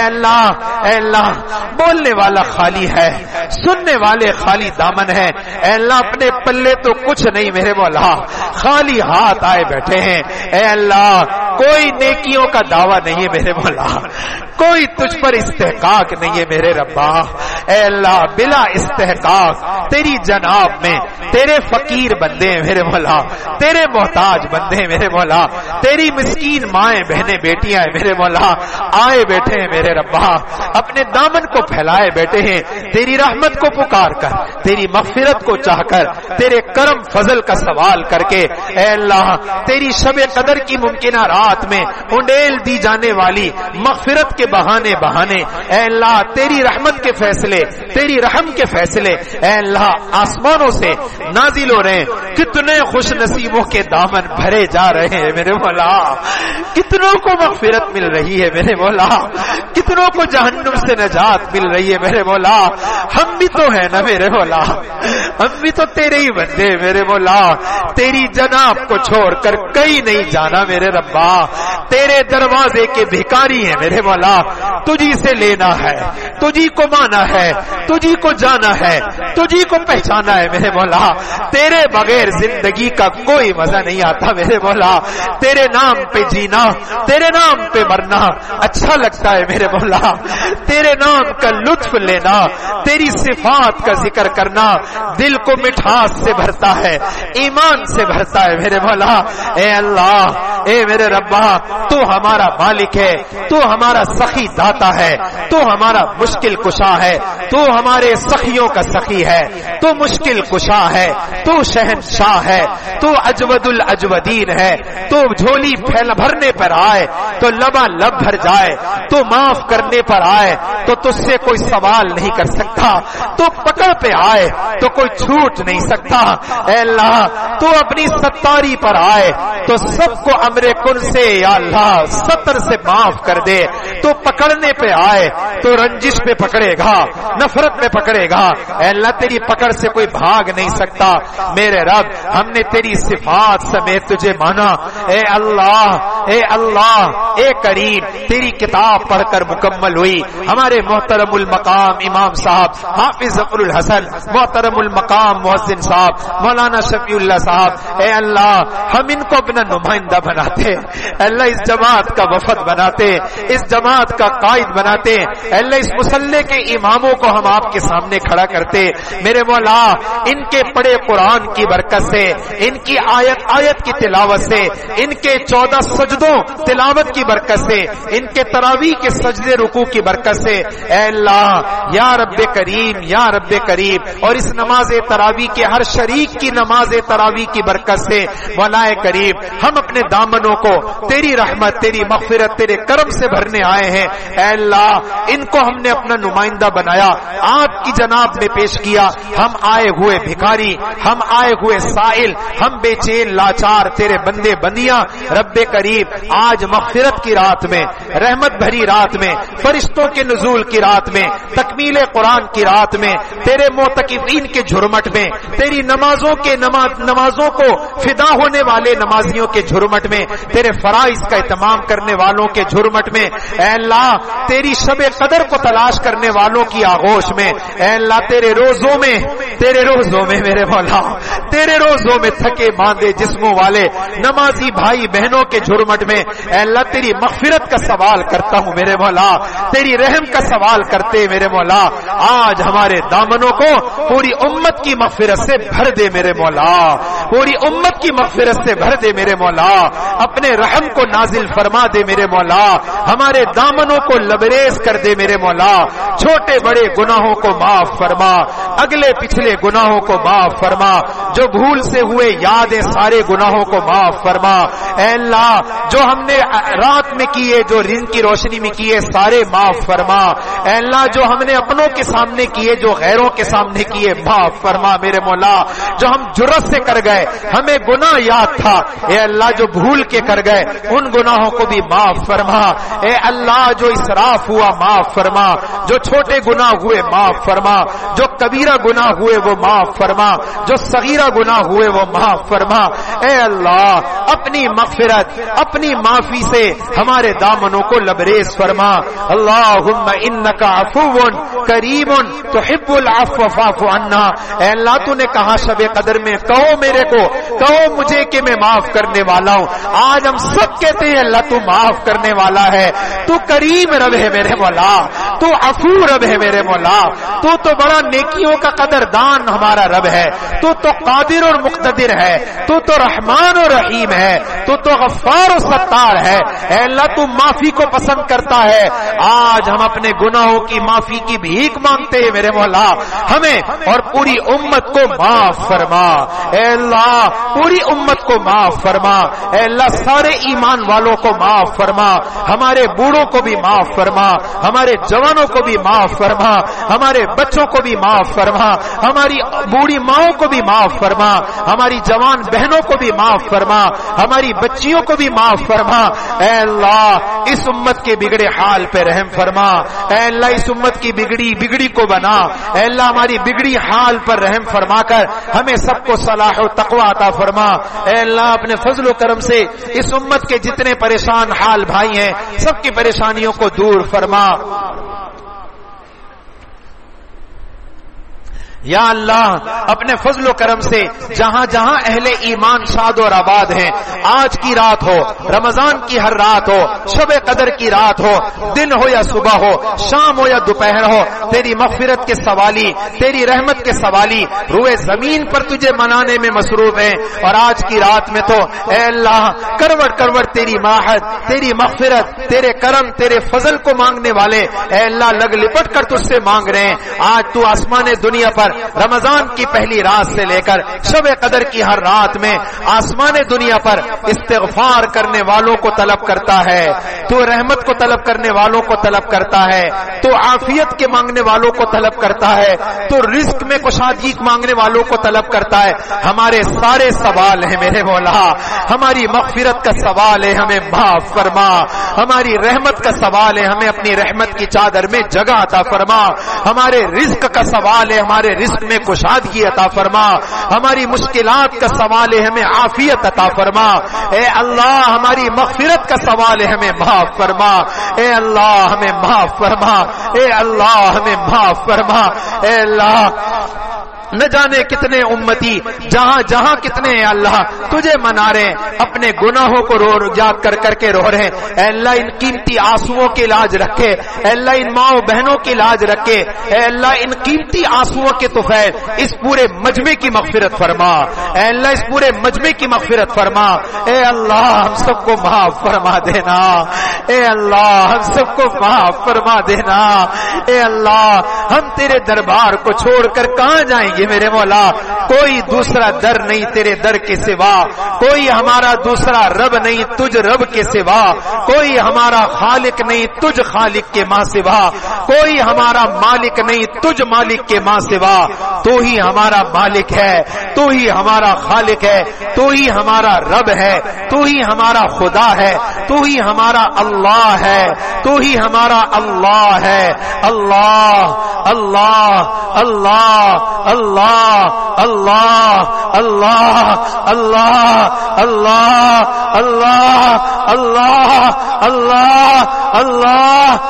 اللہ بولنے والا خالی ہے، سننے والے خالی دامن ہے، اے اللہ اپنے پلے تو کچھ نہیں میرے مولا، خالی ہاتھ آئے بیٹھے ہیں، اے اللہ کوئی نیکیوں کا دعویٰ نہیں ہے میرے مولا، کوئی تجھ پر استحقاق نہیں ہے میرے ربا، اے اللہ بلا استحقاق تیری جناب میں تیرے فقیر بندے ہیں میرے مولا، تیرے محتاج بندے ہیں میرے مولا، تیری مسکین مائیں بہنیں بیٹیاں ہیں میرے مولا، آئے بیٹھے ہیں میرے ربا، اپنے دامن کو پھیلائے بیٹھے ہیں، تیری رحمت کو پکار کر، تیری مغفرت کو چاہ کر، تیرے کرم فضل کا سوال کر کے، اے اللہ تیری شب قدر کی ممکنہ رات میں انڈیل دی جانے والی مغفرت کے بہانے اے اللہ تیری رحمت کے فیصلے، تیری رحم کے فیصلے اے اللہ آسمانوں سے نازل ہو رہے ہیں، کتنے خوش نصیبوں کے دامن بھرے جا رہے ہیں میرے مولا، کتنوں کو مغفرت مل رہی ہے میرے مولا، کتنوں کو جہنم سے نجات مل رہی ہے میرے مولا، ہم بھی تو ہیں نا میرے مولا، ہم بھی تو تیرے ہی بندے میرے مولا، تیری جناب کو چھوڑ کر کہیں نہیں جانا میرے ربا، تیرے دروازے کے بھکاری ہیں میرے مولا، تجھی سے لینا ہے، تجھی کو مانا ہے، تجھی کو جانا ہے، تجھی کو پہچانا ہے میرے مولا، تیرے بغیر زندگی کا کوئی مزہ نہیں آتا میرے مولا، تیرے نام پہ جینا، تیرے نام پہ مرنا اچھا لگتا ہے میرے مولا، تیرے نام کا لطف لینا، تیری صفات کا ذکر کرنا دل کو مٹھاس سے بھرتا ہے، ایمان سے بھرتا ہے میرے مولا، اے اللہ اے میرے ربا تو ہمارا مالک ہے، تو ہمارا سخی داتا ہے، تو ہمارا مشکل کشا ہے، تو ہمارے سخیوں کا سخی ہے، تو مشکل کشا ہے، تو شہنشاہ ہے، تو اجود الاجودین ہے، تو جھولی بھرنے پر آئے تو لبا لب بھر جائے، تو معاف کرنے پر آئے تو تجھ سے کوئی سوال نہیں کر سکتا، تو پکڑ پہ آئے تو کوئی چھوٹ نہیں سکتا، اے اللہ تو اپنی ستاری پر آئے تو سب کو امر کن سے یا اللہ ستر سے معاف کر دے، تو پکڑنے پہ آئے تو رنجش پہ پکڑے گا، نفرت میں پکڑے گا، اے اللہ تیری پکڑ سے کوئی بھاگ نہیں سکتا میرے رب، ہم نے تیری صفات سمیت تجھے مانا، اے اللہ اے کریم تیری کتاب پڑھ کر مکمل ہوئی، ہمارے محترم المقام امام صاحب حافظ ظفر الحسن، محترم المقام محسن صاحب، مولانا شفیع اللہ صاحب، اے اللہ ہم ان کو اپنا نمائندہ بناتے، اللہ اس جماعت کا وفد بناتے، اس جماعت کا قائد بناتے، اللہ اس مسلح کے اماموں کو ہم آپ کے سامنے کھڑا کرتے، میرے مولا ان کے پڑھے قرآن کی برکت سے، ان کی آیت کی تلاوت سے، ان کے 14 سجدوں تلاوت کی برکت سے، ان کے تراویح کے سجدے رکوع کی برکت سے، اے اللہ یا رب کریم یا رب کریم، اور اس نماز تراویح کے ہر شریک کی نماز تراویح کی برکت سے مولا کریم ہم اپنے دامنوں کو تیری رحمت، تیری مغفرت، تیرے کرم سے بھرنے آئے ہیں، اے اللہ ان کو ہم نے اپنا نمائندہ بنایا، آپ کی جناب میں پیش کیا، ہم آئے ہوئے بھکاری، ہم آئے ہوئے سائل، ہم بے چین لاچار تیرے بندے بندیاں، رب کریم آج مغفرت کی رات میں، رحمت بھری رات میں، فرشتوں کے نزول کی رات میں، تکمیل قرآن کی رات میں، تیرے معتکفین کے جھرمٹ میں، تیری نمازوں کو فدا ہونے والے نمازیوں کے جھرمٹ میں، تیرے فرائض کا اہتمام کرنے والوں کے جھرمٹ میں، اے اللہ تیری شب قدر کو تلاش کرنے والوں کی آغوش میں، اے اللہ تیرے روزوں میں میرے مولا، تیرے روزوں میں تھکے ماندے جسموں والے نمازی بھائی بہنوں کے جھرمٹ چومٹ میں اے اللہ تیری مغفرت کا سوال کرتا ہوں میرے مولا، تیری رحم کا سوال کرتے میرے مولا آج ہمارے دامنوں کو پوری امت کی مغفرت سے بھر دے میرے مولا، پوری امت کی مغفرت سے بھر دے میرے مولا، اپنے رحم کو نازل فرما دے میرے مولا، ہمارے دامنوں کو لبریز کر دے میرے مولا، چھوٹے بڑے گناہوں کو معاف فرما، اگلے پچھلے گناہوں کو معاف فرما، جو بھول سے ہوئے یادیں سارے گناہوں کو معاف فرما، اے اللہ جو ہم نے رات میں کیے، جو دن کی روشنی میں کیے سارے معاف فرما، اے اللہ جو ہم نے اپنوں کے سامنے کیے، جو غیروں کے سامنے کیے معاف فرما میرے مولا، جو ہم جرأت سے کر گئے ہمیں گناہ یاد تھا اے اللہ جو بھول کے کر گئے ان گناہوں کو بھی معاف فرما، اے اللہ جو اسراف ہوا معاف فرما، جو چھوٹے گناہ ہوئے معاف فرما، جو کبیرہ گناہ ہوئے وہ معاف فرما، جو صغیرہ گناہ ہوئے وہ معاف فرما، اے اللہ اپنی مغفرت اپنی معافی سے ہمارے دامنوں کو لبریز فرما، اللہم انک عفو کریم تحب العفو فاعف عنا، اے اللہ تو نے کہا شب قدر میں کہو میرے کو، کہو مجھے کہ میں معاف کرنے والا ہوں، آج ہم سب کہتے ہیں اللہ تو معاف کرنے والا ہے، تو کریم رب ہے میرے مولا، تو عفو رب ہے میرے مولا، تو بڑا نیکیوں کا قدردان ہمارا رب ہے، تو قادر اور مقتدر ہے، تو رحمان اور رحیم ہے، تو غفار و ستار ہے، اے اللہ تو معافی کو پسند کرتا ہے، آج ہم اپنے گناہوں کی معافی کی بھیک مانگتے ہیں میرے مولا، ہمیں اور پوری امت کو معاف فرما، اے اللہ پوری امت کو معاف فرما، اے اللہ سارے ایمان والوں کو معاف فرما، ہمارے بوڑھوں کو بھی معاف فرما، ہمارے جوانوں کو بھی معاف فرما، ہمارے بچوں کو بھی معاف فرما، ہماری بوڑھی ماؤں کو بھی معاف فرما، ہماری جوان بہنوں کو بھی معاف فرما، ہماری بچیوں کو بھی معاف فرما، اے اللہ اس امت کے بگڑے حال پہ رحم فرما، اے اللہ اس امت کی بگڑی کو بنا، اے اللہ ہماری بگڑی حال پر رحم فرما کر ہمیں سب کو صلاح و تقوی عطا فرما، اے اللہ اپنے فضل و کرم سے اس امت کے جتنے پریشان حال بھائی ہیں سب کی پریشانیوں کو دور فرما، یا اللہ اپنے فضل و کرم سے جہاں جہاں اہل ایمان شاد اور آباد ہیں، آج کی رات ہو، رمضان کی ہر رات ہو، شب قدر کی رات ہو، دن ہو یا صبح ہو، شام ہو یا دوپہر ہو، تیری مغفرت کے سوالی، تیری رحمت کے سوالی روئے زمین پر تجھے منانے میں مصروف ہیں، اور آج کی رات میں تو اے اللہ کروٹ تیری مراحت، تیری مغفرت، تیرے کرم، تیرے فضل کو مانگنے والے اے اللہ لگ لپٹ کر تجھ سے مانگ رہے ہیں، آج تو آسمان دنیا پر رمضان کی پہلی رات سے لے کر شب قدر کی ہر رات میں آسمان دنیا پر استغفار کرنے والوں کو طلب کرتا ہے، تو رحمت کو طلب کرنے والوں کو طلب کرتا ہے، تو عافیت کے مانگنے والوں کو طلب کرتا ہے، تو رزق میں کشادگی مانگنے والوں کو طلب کرتا ہے، ہمارے سارے سوال ہیں میرے مولا، ہماری مغفرت کا سوال ہے ہمیں معاف فرما، ہماری رحمت کا سوال ہے ہمیں اپنی رحمت کی چادر میں جگہ عطا فرما، ہمارے رزق کا سوال ہے ہمارے رزق میں کشادگی عطا فرما، ہماری مشکلات کا سوال ہے ہمیں عافیت عطا فرما، اے اللہ ہماری مغفرت کا سوال ہے ہمیں معاف فرما، اے اللہ ہمیں معاف فرما، اے اللہ ہمیں معاف فرما، اے اللہ نہ جانے کتنے امتی جہاں جہاں کتنے ہیں اللہ تجھے منا رہے ہیں، اپنے گناہوں کو یاد کر کر کے رو رہے ہیں، اے اللہ ان قیمتی آنسوؤں کے علاج رکھے، اے اللہ ان ماؤں بہنوں کے علاج رکھے، اے اللہ ان قیمتی آنسوؤں کے طفیل اس پورے مجمع کی مغفرت فرما، اے اللہ اس پورے مجمع کی مغفرت فرما، اے اللہ ہم سب کو معاف فرما دینا، اے اللہ ہم سب کو معاف فرما دینا، اے اللہ ہم تیرے دربار کو چھوڑ کر کہاں جائیں گے میرے مولا، کوئی دوسرا در نہیں تیرے در کے سوا، کوئی ہمارا دوسرا رب نہیں تجھ رب کے سوا، کوئی ہمارا خالق نہیں تجھ خالق کے ماں سوا، کوئی ہمارا مالک نہیں تجھ مالک کے ماں سوا، تو ہی ہمارا مالک ہے، تو ہی ہمارا خالق ہے، تو ہی ہمارا رب ہے، تو ہی ہمارا خدا ہے، تو ہی ہمارا اللہ ہے، تو ہی ہمارا اللہ ہے. اللہ اللہ اللہ اللہ اللہ اللہ اللہ اللہ اللہ اللہ اللہ اللہ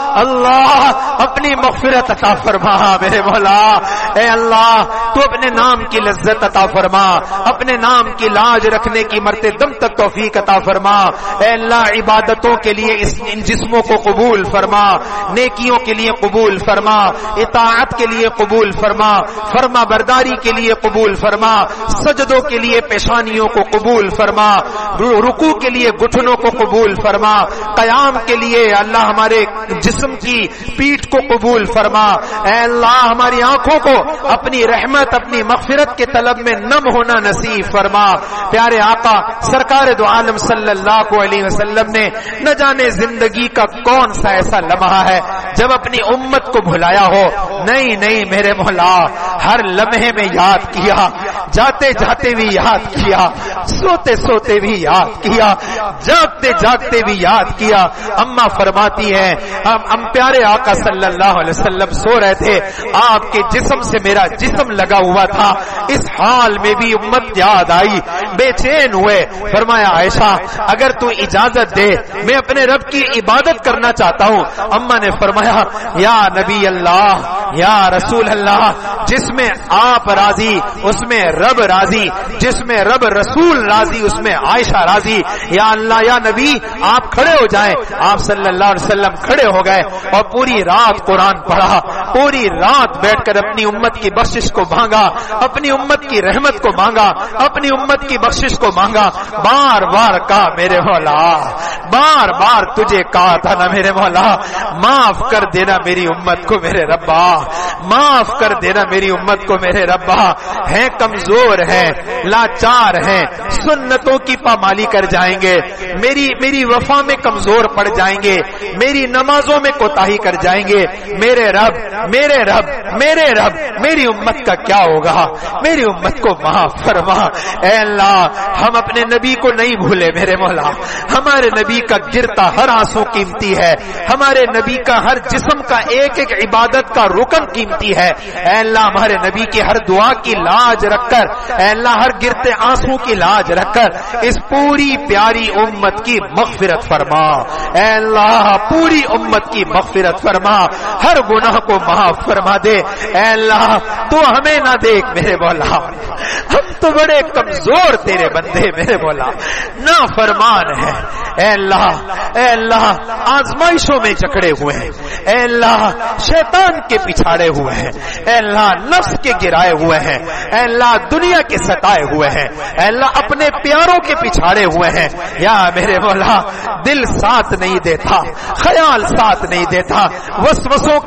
اللہ اپنی مغفرت عطا فرما میرے مولا. اے اللہ تو اپنے نام کی لذت عطا فرما, اپنے نام کی لاج رکھنے کی مرتے دم تک توفیق عطا فرما. اے اللہ عبادتوں کے لیے ان جسموں کو قبول فرما, نیکیوں کے لیے قبول فرما, اطاعت کے لیے قبول فرما, فرما برداری کے لیے قبول فرما, سجدوں کے لیے پیشانیوں کو قبول فرما, رکوع کے لیے گھٹنوں کو قبول فرما, قیام کے لیے اللہ ہمارے جسم کی پیٹھ کو قبول فرما. اے اللہ ہماری آنکھوں کو اپنی رحمت اپنی مغفرت کے طلب میں نم ہونا نصیب فرما. پیارے آقا سرکار دو عالم صلی اللہ علیہ وسلم نے نہ جانے زندگی کا کون سا ایسا لمحہ ہے جب اپنی امت کو بھلایا ہو. نہیں نہیں میرے مولا, ہر لمحے میں یاد کیا, جاتے جاتے بھی یاد کیا, سوتے سوتے بھی یاد کیا, جاگتے جاگتے بھی یاد کیا. اماں فرماتی ہیں ہم پیارے آقا صلی اللہ علیہ وسلم سو رہے تھے, آپ کے جسم سے میرا جسم لگا ہوا تھا, اس حال میں بھی امت یاد آئی, بے چین ہوئے. فرمایا عائشہ اگر تو اجازت دے میں اپنے رب کی عبادت کرنا چاہتا ہوں. اماں نے فرمایا یا نبی اللہ یا رسول اللہ, جس میں آپ راضی اس میں رب راضی, جس میں رب رسول راضی اس میں عائشہ راضی. یا اللہ یا نبی آپ کھڑے ہو جائیں. آپ صلی اللہ علیہ وسلم کھڑے ہو گئے اور پوری رات قرآن پڑھا, پوری رات بیٹھ کر اپنی امت کی بخشش کو مانگا, اپنی امت کی رحمت کو مانگا, اپنی امت کی بخشش کو مانگا. بار بار کہا میرے مولا, بار بار تجھے کہا تھا نا میرے مولا, معاف کر دینا میری امت کو میرے ربا, معاف کر دینا میری امت کو میرے ربا. ہیں کمزور ہیں, لاچار ہیں, سنتوں کی پامالی کر جائیں گے, میری وفا میں کمزور پڑ جائیں گے, میری نمازوں میں کوتاہی کر جائیں گے. میرے رب میرے رب میرے رب میری امت کا کیا ہوگا, میری امت کو معاف فرما. اے اللہ ہم اپنے نبی کو نہیں بھولے میرے مولا, ہمارے نبی کا گرتا ہر آنسو قیمتی ہے, ہمارے نبی کا ہر جسم کا ایک ایک عبادت کا رکن قیمتی ہے. اے اللہ ہمارے نبی کی ہر دعا کی لاج رکھ کر, اے اللہ ہر گرتے آنسو کی لاج رکھ کر اس پوری پیاری امت کی مغفرت فرما. اے اللہ پوری امت کی مغفرت فرما, ہر گناہ کو معاف فرما دے. اے اللہ تو ہمیں نہ دیکھ میرے مولا, ہم تو بڑے کمزور تیرے بندے میرے مولا, نافرمان ہے. اے اللہ آزمائشوں میں جکڑے ہوئے ہیں, اے اللہ شیطان کے پچھاڑے ہوئے ہیں, اے اللہ نفس کے گرائے ہوئے ہیں, اے اللہ دنیا کے ستائے ہوئے ہیں, اے اللہ اپنے پیاروں کے پچھاڑے ہوئے ہیں. یا میرے مولا دل ساتھ نہیں دیتا, خیال ساتھ نہیں دیتا, وسوسوں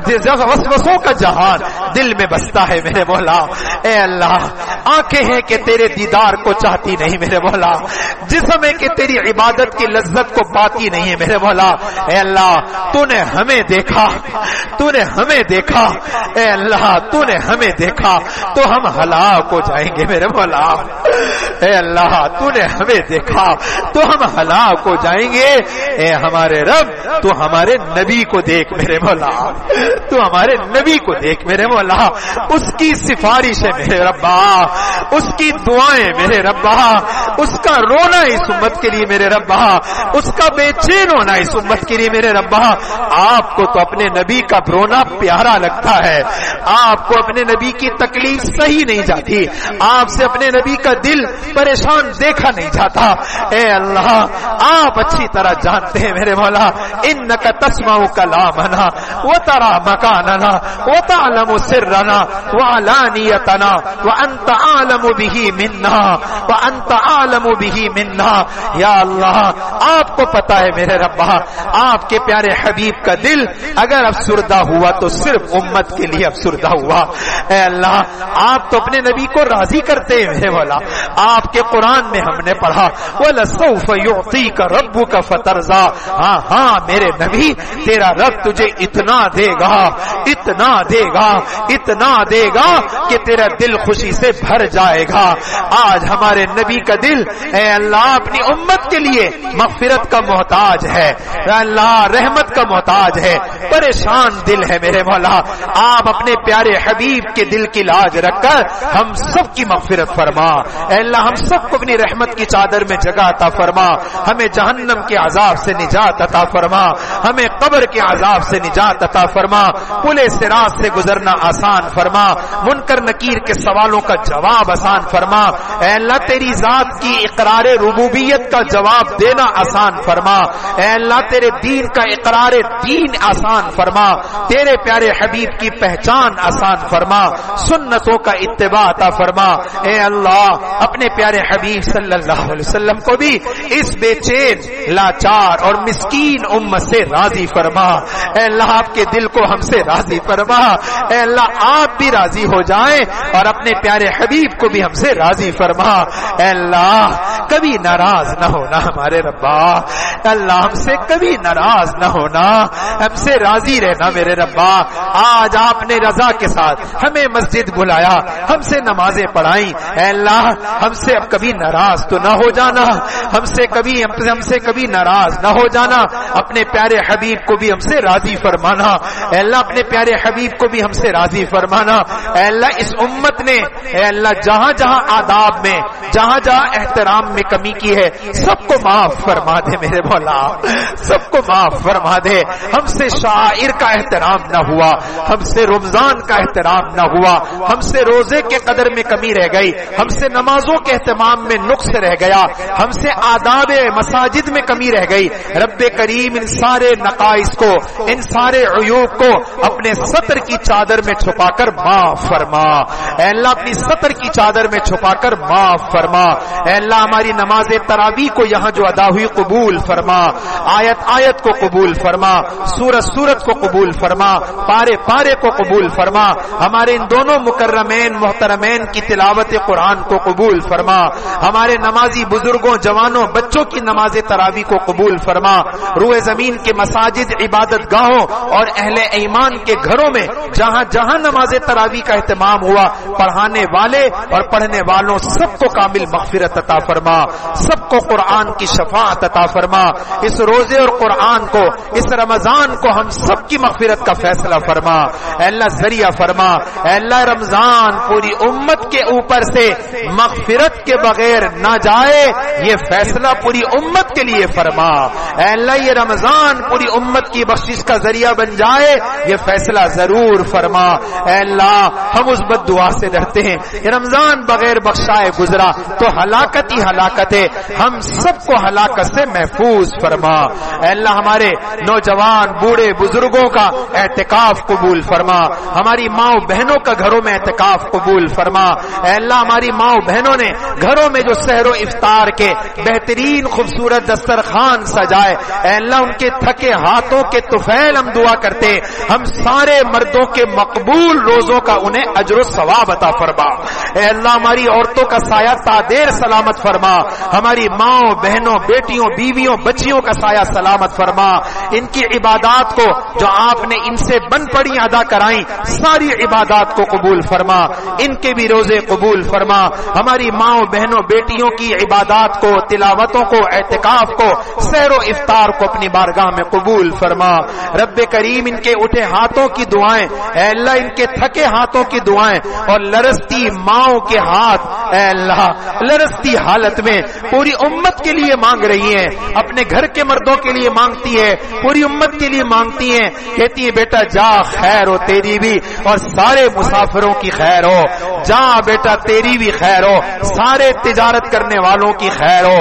کا جہان دل میں بستا ہے میرے مولا. اے اللہ آنکھیں ہیں کہ تیرے دیدار کو چاہتی نہیں میرے مولا, جسم ہے کہ تیری عبادت کی لذت کو پاتی نہیں ہے میرے مولا. اے اللہ تو نے ہمیں دیکھا, تو نے ہمیں دیکھا, اے اللہ تو نے ہمیں دیکھا تو ہم ہلاک ہو جائیں گے میرے مولا. اے اللہ تو نے ہمیں دیکھا تو ہم ہلاک ہو جائیں گے. اے ہمارے رب تو ہمارے نبی کو دیکھ میرے مولا, تو ہمارے نبی کو دیکھ میرے مولا, اس کی سفارش ہے میرے ربا, اس کی دعائیں میرے ربا, اس کا رونا اس امت کے لیے میرے ربا, اس کا بے چین ہونا اس امت کے لیے میرے ربا. آپ کو تو اپنے نبی کا رونا پیارا لگتا ہے, آپ کو اپنے نبی کی تکلیف صحیح نہیں جاتی, آپ سے اپنے نبی کا دل پریشان دیکھا نہیں جاتا. اے اللہ آپ اچھی طرح جانتے ہیں میرے مولا, انک تسمع کلامنا وترى مکاننا وتعلم سرنا وعلانیتنا وانت عالم به منا وانت عالم به منا. یا اللہ آپ کو پتا ہے میرے ربا, آپ کے پیارے حبیب کا دل اگر افسردہ ہوا تو صرف امت کے لیے افسردہ ہوا. اے اللہ آپ تو اپنے نبی کو راضی کرتے ہیں میرے مولا, آپ کے قرآن میں ہم نے پڑھا وَلَسَوْفَ يُعْطِيكَ رَبُّكَ فَتَرْضَىٰ، ہاں میرے نبی تیرا رب تجھے اتنا دے گا، اتنا دے گا، اتنا دے گا کہ تیرا دل خوشی سے بھر جائے گا۔ آج ہمارے نبی کا دل اے اللہ اپنی امت کے لیے مغفرت کا محتاج ہے، اے اللہ رحمت کا محتاج ہے، پریشان دل ہے میرے مولا۔ آپ اپنے پیارے حبیب کے دل کی لاج رکھ کر ہم سب کی مغفرت فرما، اے اللہ ہم سب کو اپنی رحمت کی چادر میں جگہ عطا فرما، ہمیں جہنم کے عذاب سے نجات عطا فرما، ہمیں قبر کے عذاب سے نجات عطا فرما، پل صراط سے گزرنا آسان فرما، منکر نکیر کے سوالوں کا جواب آسان فرما، اے اللہ تیری ذات کی اقرار ربوبیت کا جواب دینا آسان فرما، اے اللہ تیرے دین کا اقرار دین آسان فرما، تیرے پیارے حبیب کی پہچان آسان فرما، سنتوں کا اتباع عطا فرما، اے اللہ اپنے پیارے حبیب صلی اللہ علیہ وسلم کو بھی اس بے چین لاچار اور مسکین امت سے راضی فرما، اے اللہ آپ کے دل کو ہم سے راضی فرما، اے اللہ آپ بھی راضی ہو جائیں اور اپنے پیارے حبیب کو بھی ہم سے راضی فرما، اے اللہ کبھی ناراض نہ ہونا ہمارے ربا، اللہ ہم سے کبھی ناراض نہ ہونا، ہم سے راضی رہنا میرے ربا۔ آج آپ نے رضا کے ساتھ ہمیں مسجد بلایا، ہم سے نمازیں پڑھائیں، اے اللہ ہم سے اب کبھی ناراض تو نہ ہو جانا، ہم سے کبھی ناراض نہ ہو جانا، اپنے پیارے حبیب کو بھی ہم سے راضی فرمانا، اے اللہ اپنے پیارے حبیب کو بھی ہم سے راضی فرمانا، اے اللہ اس امت نے اے اللہ جہاں جہاں آداب میں جہاں جہاں احترام میں کمی کی ہے سب کو معاف فرما دے میرے مولا، سب کو معاف فرما دے، ہم سے شاعر کا احترام نہ ہوا، ہم سے رمضان کا احترام نہ ہوا، ہم سے روزے کے قدر میں کمی رہ گئی، ہم سے نمازوں کے اہتمام میں نقص رہ گیا، ہم سے آداب مساجد میں کمی رہ گئی، رب کریم ان سارے نقائص کو ان سارے عیوب کو اپنے ستر کی چادر میں چھپا کر معاف فرما، اے اللہ اپنی ستر کی چادر میں چھپا کر معاف فرما، اے اللہ ہماری نماز تراویح کو یہاں جو ادا ہوئی قبول فرما، آیت آیت کو قبول فرما، سورت سورت کو قبول فرما، پارے پارے کو قبول فرما، ہمارے ان دونوں مکرمین محترمین کی تلاوت قرآن کو قبول فرما، ہمارے نمازی بزرگوں جوانوں بچوں کی نماز تراویح کو قبول فرما، روئے زمین کے مساجد عبادت گاہوں اور اہل ایمان کے گھروں میں جہاں جہاں نماز تراویح کا اہتمام ہوا پڑھانے والے اور پڑھنے والوں سب کو کامل مغفرت عطا فرما، سب کو قرآن کی شفاعت عطا فرما، اس روزے اور قرآن کو اس رمضان کو ہم سب کی مغفرت کا فیصلہ فرما، اے اللہ ذریعہ فرما، اے اللہ رمضان پوری امت کے اوپر سے مغفرت کے بغیر نہ جائے یہ فیصلہ پوری امت کے لیے فرما، اے اللہ یہ رمضان پوری امت کی بخشش کا ذریعہ بن جائے یہ فیصلہ ضرور فرما، اے اللہ ہم اس بد دعا سے ڈرتے ہیں یہ رمضان بغیر بخشائے گزرا تو ہلاکت ہی ہلاکت ہے، ہم سب کو ہلاکت سے محفوظ فرما، اے اللہ ہمارے نوجوان بوڑھے بزرگوں کا اعتکاف قبول فرما، ہماری ماں بہنوں کا گھروں میں اعتکاف قبول فرما، اے اللہ ہماری ماں بہنوں نے گھروں میں جو سحر و افطار کے بہترین خوبصورت دسترخوان سجائے اے اللہ ان کے تھکے ہاتھوں کے طفیل ہم دعا کرتے ہم سارے مردوں کے مقبول روزوں کا انہیں اجر و ثواب عطا فرما، اے اللہ ہماری عورتوں کا سایہ تا دیر سلامت فرما، ہماری ماں بہنوں بیٹیوں بیویوں بچیوں کا سایہ سلامت فرما، ان کی عبادات کو جو آپ نے ان سے بن پڑی ادا کرائیں ساری عبادات کو قبول فرما، ان کے بھی روزے قبول فرما، ہماری ماں بہنوں بیٹیوں کی عبادات کو تلاوتوں کو اعتکاف کو سحر و افطار کو اپنی بارگاہ میں قبول فرما، رب کریم ان کے اٹھے ہاتھوں کی دعائیں اے اللہ ان کے تھکے ہاتھوں کی دعائیں اور لرزتی ماؤں کے ہاتھ اے اللہ لرزتی حالت میں پوری امت کے لیے مانگ رہی ہیں، اپنے گھر کے مردوں کے لیے مانگتی ہے، پوری امت کے لیے مانگتی ہیں، کہتی ہے بیٹا جا خیر ہو تیری بھی اور سارے مسافروں کی خیر ہو، جا بیٹا تیری بھی خیر ہو، سارے تجارت کرنے والوں کی خیر ہو،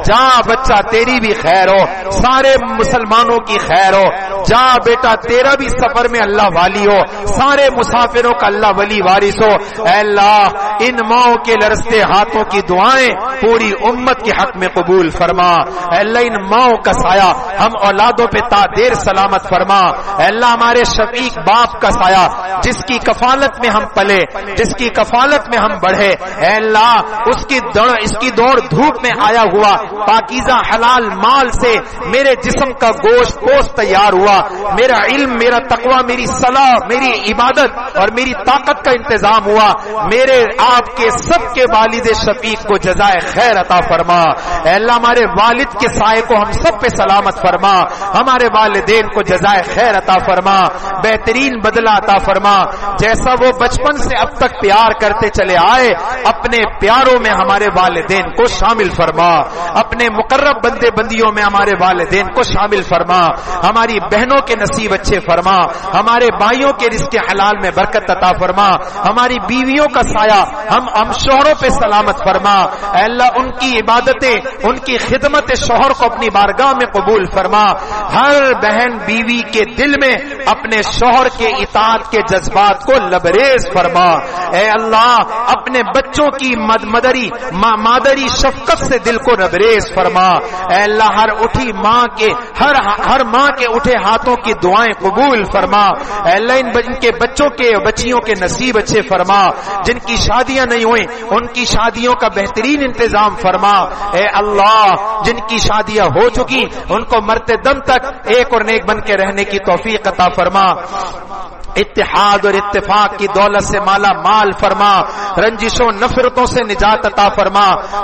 جا بچہ تیری بھی خیر ہو، سارے مسلمانوں کی خیر ہو، جا بیٹا تیرا بھی سفر میں اللہ والی ہو، سارے مسافروں کا اللہ ولی وارث ہو۔ اے اللہ ان ماؤں کے لرزتے ہاتھوں کی دعائیں پوری امت کے حق میں قبول فرما۔ اے اللہ ان ماؤں کا سایہ ہم اولادوں پہ تا دیر سلامت فرما۔ اے اللہ ہمارے شفیق باپ کا سایہ جس کی کفالت میں ہم پلے، جس کی کفالت میں ہم بڑھے، اے اللہ اس کی دوڑ دھوپ میں آیا ہوا پاکیزہ حلال مال سے میرے جسم کا گوشت پوست تیار ہوا، میرا علم، میرا تقوی، میری صلاح، میری عبادت اور میری طاقت کا انتظام ہوا، میرے آپ کے سب کے والد شفیق کو جزائے خیر عطا فرما۔ اے اللہ ہمارے والد کے سائے کو ہم سب پہ سلامت فرما، ہمارے والدین کو جزائے خیر عطا فرما، بہترین بدلہ عطا فرما، جیسا وہ بچپن سے اب تک پیار کرتے چلے آئے اپنے پیاروں میں ہمارے والدین کو شامل فرما، اپنے مقرب بندے بندیوں میں ہمارے والدین کو شامل فرما، ہماری بہنوں کے نصیب اچھے فرما، ہمارے بھائیوں کے رزق حلال میں برکت عطا فرما، ہماری بیویوں کا سایہ ہم شوہروں پہ سلامت فرما۔ اے اللہ ان کی عبادتیں، ان کی خدمت شوہر کو اپنی بارگاہ میں قبول فرما، ہر بہن بیوی کے دل میں اپنے شوہر کے اطاعت کے جذبات کو لبریز فرما۔ اے اللہ اپنے بچوں کی مادری شفقت سے دل کو لبریز فرما۔ اے اللہ ہر ماں کے اٹھے ہاتھوں کی دعائیں قبول فرما۔ اے اللہ ان کے بچوں کے بچیوں کے نصیب اچھے فرما، جن کی شادیاں نہیں ہوئیں ان کی شادیوں کا بہترین انتظام فرما۔ اے اللہ جن کی شادیاں ہو چکی ان کو مرتے دم تک ایک اور نیک بن کے رہنے کی توفیق عطا فرما، اتحاد اور اتفاق کی دولت سے مالا مال فرما، رنجشوں نفرتوں سے نجات عطا فرما،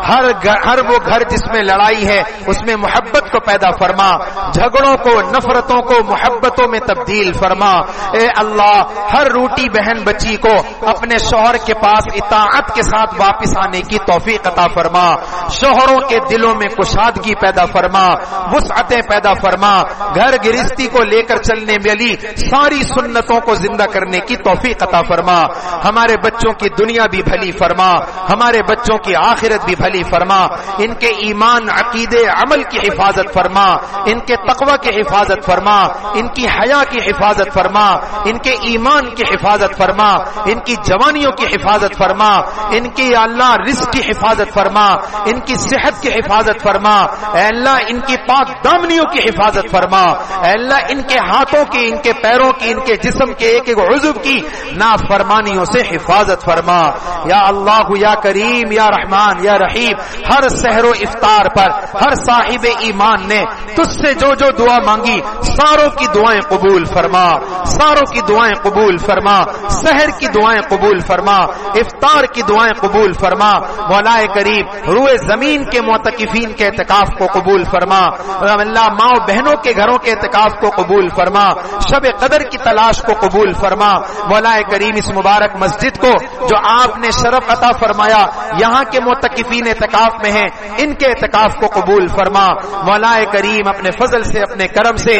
ہر وہ گھر جس میں لڑائی ہے اس میں محبت کو پیدا فرما، جھگڑوں کو نفرتوں کو محبتوں میں تبدیل فرما۔ اے اللہ ہر روٹی بہن بچی کو اپنے شوہر کے پاس اطاعت کے ساتھ واپس آنے کی توفیق عطا فرما، شوہروں کے دلوں میں کشادگی پیدا فرما، وسعتیں پیدا فرما، گھر گرہستی کو لے کر چلنے والی ساری سنتوں کو زندہ کرنے کی توفیق عطا فرما، ہمارے بچوں کی دنیا بھی بھلی فرما، ہمارے بچوں کی آخرت بھی بھلی فرما، ان کے ایمان عقیدے عمل کی حفاظت فرما، ان کے تقوی کی حفاظت فرما، ان کی حیا کی حفاظت فرما، ان کے ایمان کی حفاظت فرما، ان کی جوانیوں کی حفاظت فرما، ان کی اللہ رزق کی حفاظت فرما، ان کی صحت کی حفاظت فرما، اے اللہ ان کی پاک دامنیوں کی حفاظت فرما، اے اللہ ان کے ہاتھوں کی، ان کے پیروں کی، ان کے جسم کے ایک ایک عضو کی نافرمانیوں سے حفاظت فرما۔ یا اللہ یا کریم یا رحمان یا رحیم، ہر سحر و افطار پر ہر صاحب ایمان نے تجھ سے جو جو دعا مانگی ساروں کی دعائیں قبول فرما، ساروں کی دعائیں قبول فرما، سحر کی دعائیں قبول فرما، افطار کی دعائیں قبول فرما، مولا کریم روئے زمین کے معتکفین کے اعتکاف کو قبول فرما، اللہ ماں بہنوں کے گھروں کے اعتکاف کو قبول فرما، شب قدر کی تلاش کو قبول فرما، مولا کریم اس مبارک مسجد کو جو آپ نے شرف عطا فرمایا یہاں کے معتکفین اعتکاف میں ہیں ان کے اعتکاف کو قبول فرما، مولا کریم اپنے فضل سے اپنے کرم سے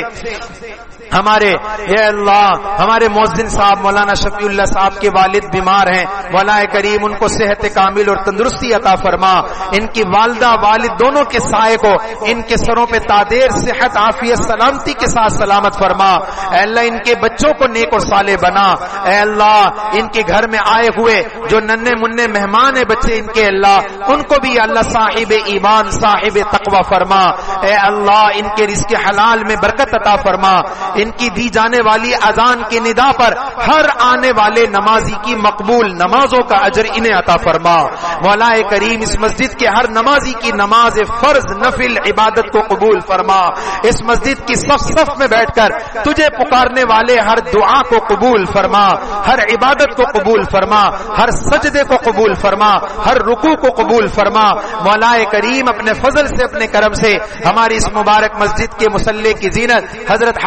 ہمارے اے اللہ ہمارے مؤذن صاحب مولانا شفیع اللہ صاحب کے والد بیمار ہیں، مولا کریم ان کو صحت کامل اور تندرستی عطا فرما، ان کی والدہ والد دونوں کے سائے کو ان کے سروں پہ تادیر صحت عافیت سلامتی کے ساتھ سلامت فرما، اے اللہ ان کے بچوں کو نیک اور صالح بنا، اے اللہ ان کے گھر میں آئے ہوئے جو ننھے منھے مہمان ہیں بچے ان کے، اللہ ان کو بھی اللہ صاحب ایمان صاحب تقوی فرما، اے اللہ ان کے رزق حلال میں برکت عطا فرما، ان کی دی جانے والی اذان کی ندا پر ہر آنے والے نمازی کی مقبول نمازوں کا اجر انہیں عطا فرما، مولا کریم اس مسجد کے ہر نمازی کی نماز فرض نفل عبادت کو قبول فرما، اس مسجد کی صف صف میں بیٹھ کر تجھے پکارنے والے ہر دعا کو قبول فرما، ہر عبادت کو قبول فرما، ہر سجدے کو قبول فرما، ہر رکوع کو قبول فرما، مولا کریم اپنے فضل سے اپنے کرم سے ہماری اس مبارک مسجد کے مصلی کی زینت حضرت حافظ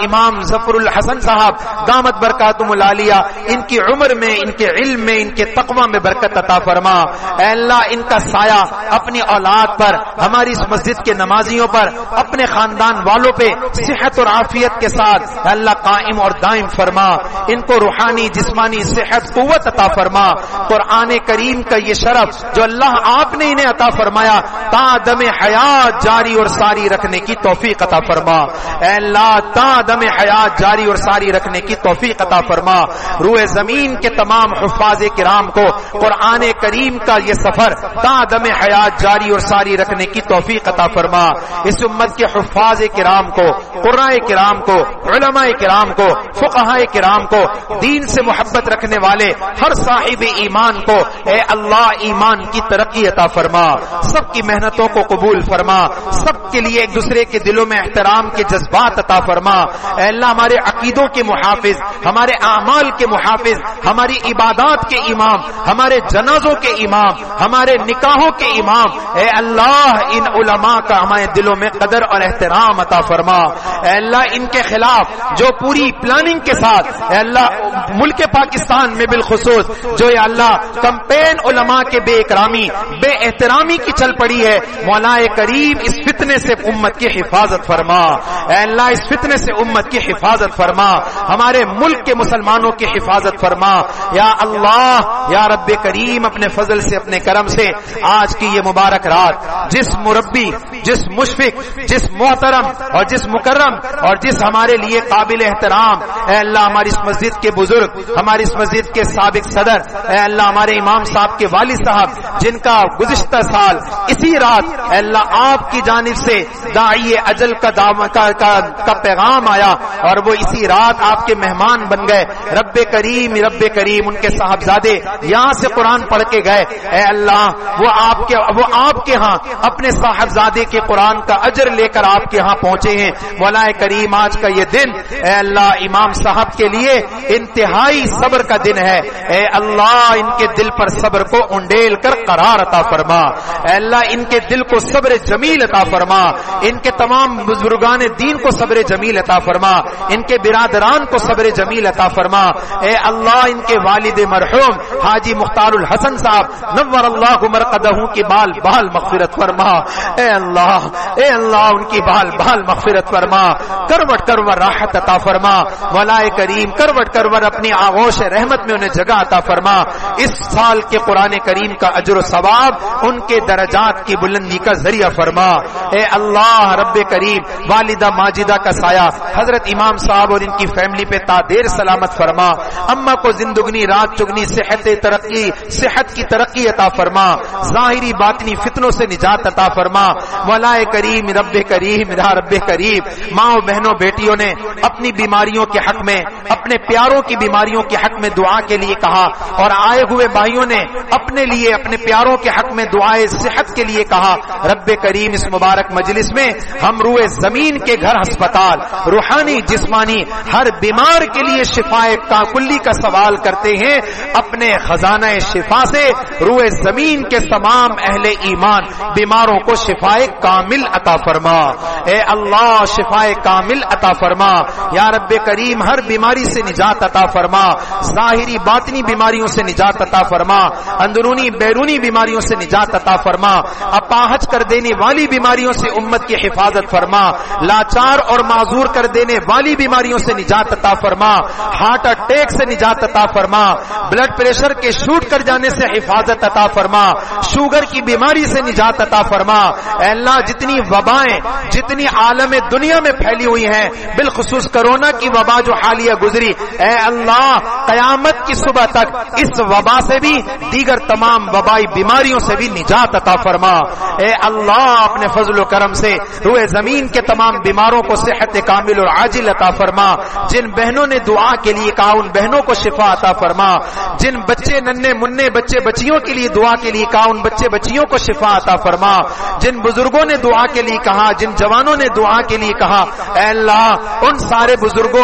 امام ظفر الحسن صاحب دامت برکاتہم العالیہ، ان کی عمر میں، ان کے علم میں، ان کے تقوی میں برکت عطا فرما۔ اے اللہ ان کا سایہ اپنی اولاد پر، ہماری اس مسجد کے نمازیوں پر، اپنے خاندان والوں پہ صحت اور عافیت کے ساتھ اے اللہ قائم اور دائم فرما۔ ان کو روحانی جسمانی صحت قوت عطا فرما۔ قرآن کریم کا یہ شرف جو اللہ آپ نے انہیں عطا فرمایا تا دم حیات جاری اور ساری رکھنے کی توفیق عطا فرما۔ اے اللہ تا دم حیات جاری اور ساری رکھنے کی توفیق عطا فرما۔ روئے زمین کے تمام حفاظ کرام کو قرآن کریم کا یہ سفر تا دم حیات جاری اور ساری رکھنے کی توفیق عطا فرما۔ اس امت کے حفاظ کرام کو، قراء کرام کو، علماء کرام کو، فقہاء کرام کو، دین سے محبت رکھنے والے ہر صاحب ایمان کو اے اللہ ایمان کی ترقی عطا فرما۔ سب کی محنتوں کو قبول فرما۔ سب کے لیے ایک دوسرے کے دلوں میں احترام کے جذبات عطا فرما۔ اے اللہ ہمارے عقیدوں کے محافظ، ہمارے اعمال کے محافظ، ہماری عبادات کے امام، ہمارے جنازوں کے امام، ہمارے نکاحوں کے امام، اے اللہ ان علماء کا ہمارے دلوں میں قدر اور احترام عطا فرما۔ اے اللہ ان کے خلاف جو پوری پلاننگ کے ساتھ اے اللہ ملک پاکستان میں بالخصوص جو یا اللہ کمپین علماء کے بے اکرامی بے احترامی کی چل پڑی ہے، مولا کریم اس فتنے سے امت کی حفاظت فرما۔ اے اللہ اس فتنے سے امت کی حفاظت فرما، ہمارے ملک کے مسلمانوں کی حفاظت فرما۔ یا اللہ یا رب کریم اپنے فضل سے اپنے کرم سے آج کی یہ مبارک رات جس مربی، جس مشفق، جس محترم اور جس مکرم اور جس ہمارے لیے قابل احترام اے اللہ ہماری اس مسجد کے بزرگ، ہماری اس مسجد کے سابق صدر اے اللہ ہمارے امام صاحب کے والد صاحب جن کا گزشتہ سال اسی رات اے اللہ آپ کی جانب سے داعی اجل کا پیغام آیا اور وہ اسی رات آپ کے مہمان بن گئے، رب کریم ان کے صاحبزادے یہاں سے قرآن پڑھ کے گئے، اے اللہ وہ آپ کے ہاں اپنے صاحبزادے کے قرآن کا اجر لے کر آپ کے ہاں پہنچے ہیں۔ مولا کریم آج کا یہ دن اے اللہ امام صاحب کے لیے انتہائی صبر کا دن ہے، اے اللہ ان کے دل پر صبر کو انڈیل کر قرار عطا فرما۔ اے اللہ ان کے دل کو صبر جمیل عطا فرما، ان کے تمام بزرگان دین کو صبر جمیل عطا فرما، ان کے برادران کو صبر جمیل عطا فرما۔ اے اللہ ان کے والد مرحوم حاجی مختار الحسن صاحب نور اللہ مرقدہ کی بال بال مغفرت فرما۔ اے اللہ ان کی بال بال مغفرت فرما، کروٹ کروٹ راحت عطا فرما۔ مولا کریم کروٹ کروٹ اپنی آغوش رحمت میں انہیں جگہ عطا فرما۔ اس سال کے قرآن کریم کا اجر و ثواب ان کے درجات کی بلندی کا ذریعہ فرما۔ اے اللہ رب کریم والدہ ماجدہ کا سایہ حضرت امام صاحب اور ان کی فیملی پہ تا دیر سلامت فرما۔ اماں کو زندگنی رات چگنی صحت کی ترقی عطا فرما، ظاہری باطنی فتنوں سے نجات عطا فرما۔ مولا کریم رب کریم ماں و بہنوں بیٹیوں نے اپنی بیماریوں کے حق میں، اپنے پیاروں کی بیماریوں کے حق میں دعا کے لیے کہا، اور آئے ہوئے بھائیوں نے اپنے لیے اپنے پیاروں کے حق میں دعائے صحت کے لیے کہا۔ رب کریم اس مبارک مجلس میں ہم روئے زمین کے گھر ہسپتال روحانی جسمانی ہر بیمار کے لیے شفا کلی کا سوال کرتے ہیں، اپنے خزانہ شفا سے روئے زمین کے تمام اہل ایمان بیماروں کو شفا کامل عطا فرما۔ اے اللہ شفا کامل عطا فرما۔ یا رب کریم ہر بیماری سے نجات عطا فرما، ظاہری باطنی بیماریوں سے نجات عطا فرما، اندرونی بیرونی بیماریوں سے نجات عطا فرما، اپاہج کر دینے والی بیماریوں سے امت کی حفاظت فرما، لاچار اور معذور کر دینے والی بیماریوں سے نجات عطا فرما، ہارٹ اٹیک سے نجات عطا فرما، بلڈ پریشر کے شوٹ کر جانے سے حفاظت عطا فرما، شوگر کی بیماری سے نجات عطا فرما۔ اے اللہ جتنی وبائیں جتنی عالم دنیا میں پھیلی ہوئی ہیں، بالخصوص کرونا کی وبا جو حالیہ گزری، اے اللہ قیامت کی صبح تک اس وبا سے بھی دیگر تمام وبائی بیماریوں سے بھی نجات عطا فرما۔ اے اللہ اپنے فضل و کرم سے روئے زمین کے تمام بیماروں کو صحت کامل اور عاجل عطا فرما، جن بہنوں نے دعا کے لیے کہا ان بہنوں کو شفا عطا فرما، جن بچے ننھے منھے بچے بچیوں کے لیے دعا کے لیے کہا ان بچے بچیوں کو شفا عطا فرما، جن بزرگوں نے دعا کے لیے کہا، جن جوانوں نے دعا کے لیے کہا، اے اللہ ان سارے بزرگوں اور جوانوں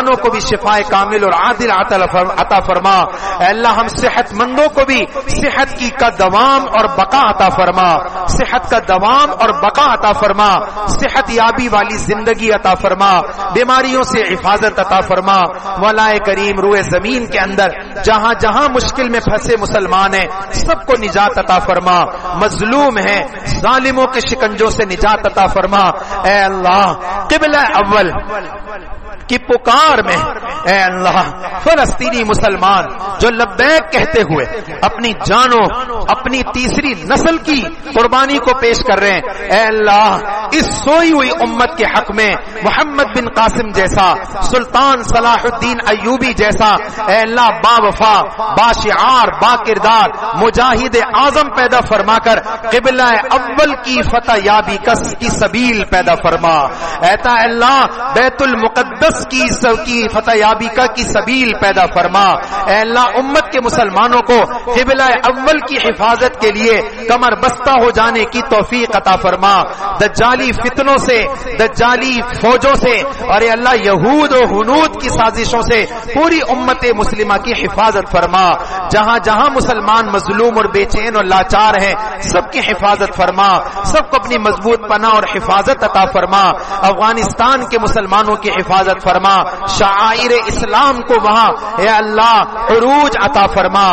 نوجوانوں کو بھی شفاء کامل اور عادل عطا فرما. اے اللہ ہم صحت مندوں کو بھی صحت کی کا دوام اور بقا عطا فرما, صحت کا دوام اور بقا عطا فرما, صحت یابی والی زندگی عطا فرما, بیماریوں سے حفاظت عطا فرما. مولا کریم روئے زمین کے اندر جہاں جہاں مشکل میں پھنسے مسلمان ہیں سب کو نجات عطا فرما, مظلوم ہیں ظالموں کے شکنجوں سے نجات عطا فرما. اے اللہ قبلہ اول کی پکار میں اے اللہ فلسطینی مسلمان جو لبیک کہتے ہوئے اپنی جانوں اپنی تیسری نسل کی قربانی کو پیش کر رہے ہیں, اے اللہ اس سوئی ہوئی امت کے حق میں محمد بن قاسم جیسا, سلطان صلاح الدین ایوبی جیسا اے اللہ با وفا با شعار با کردار مجاہد اعظم پیدا فرما کر قبلہ اول کی فتح یابی کی سبیل پیدا فرما. اے اللہ بیت المقدس کی فتح یابی کی سبیل پیدا فرما. اے اللہ امت کے مسلمانوں کو قبلہ اول کی حفاظت کے لیے کمر بستہ ہو جانے کی توفیق عطا فرما. دجالی فتنوں سے, دجالی فوجوں سے اور اے اللہ یہود و ہنود کی سازشوں سے پوری امت مسلمہ کی حفاظت فرما. جہاں جہاں مسلمان مظلوم اور بے چین اور لاچار ہیں سب کی حفاظت فرما, سب کو اپنی مضبوط پناہ اور حفاظت عطا فرما. افغانستان کے مسلمانوں کی حفاظت فرما, شعائر اسلام کو وہاں اے اللہ عروج عطا فرما.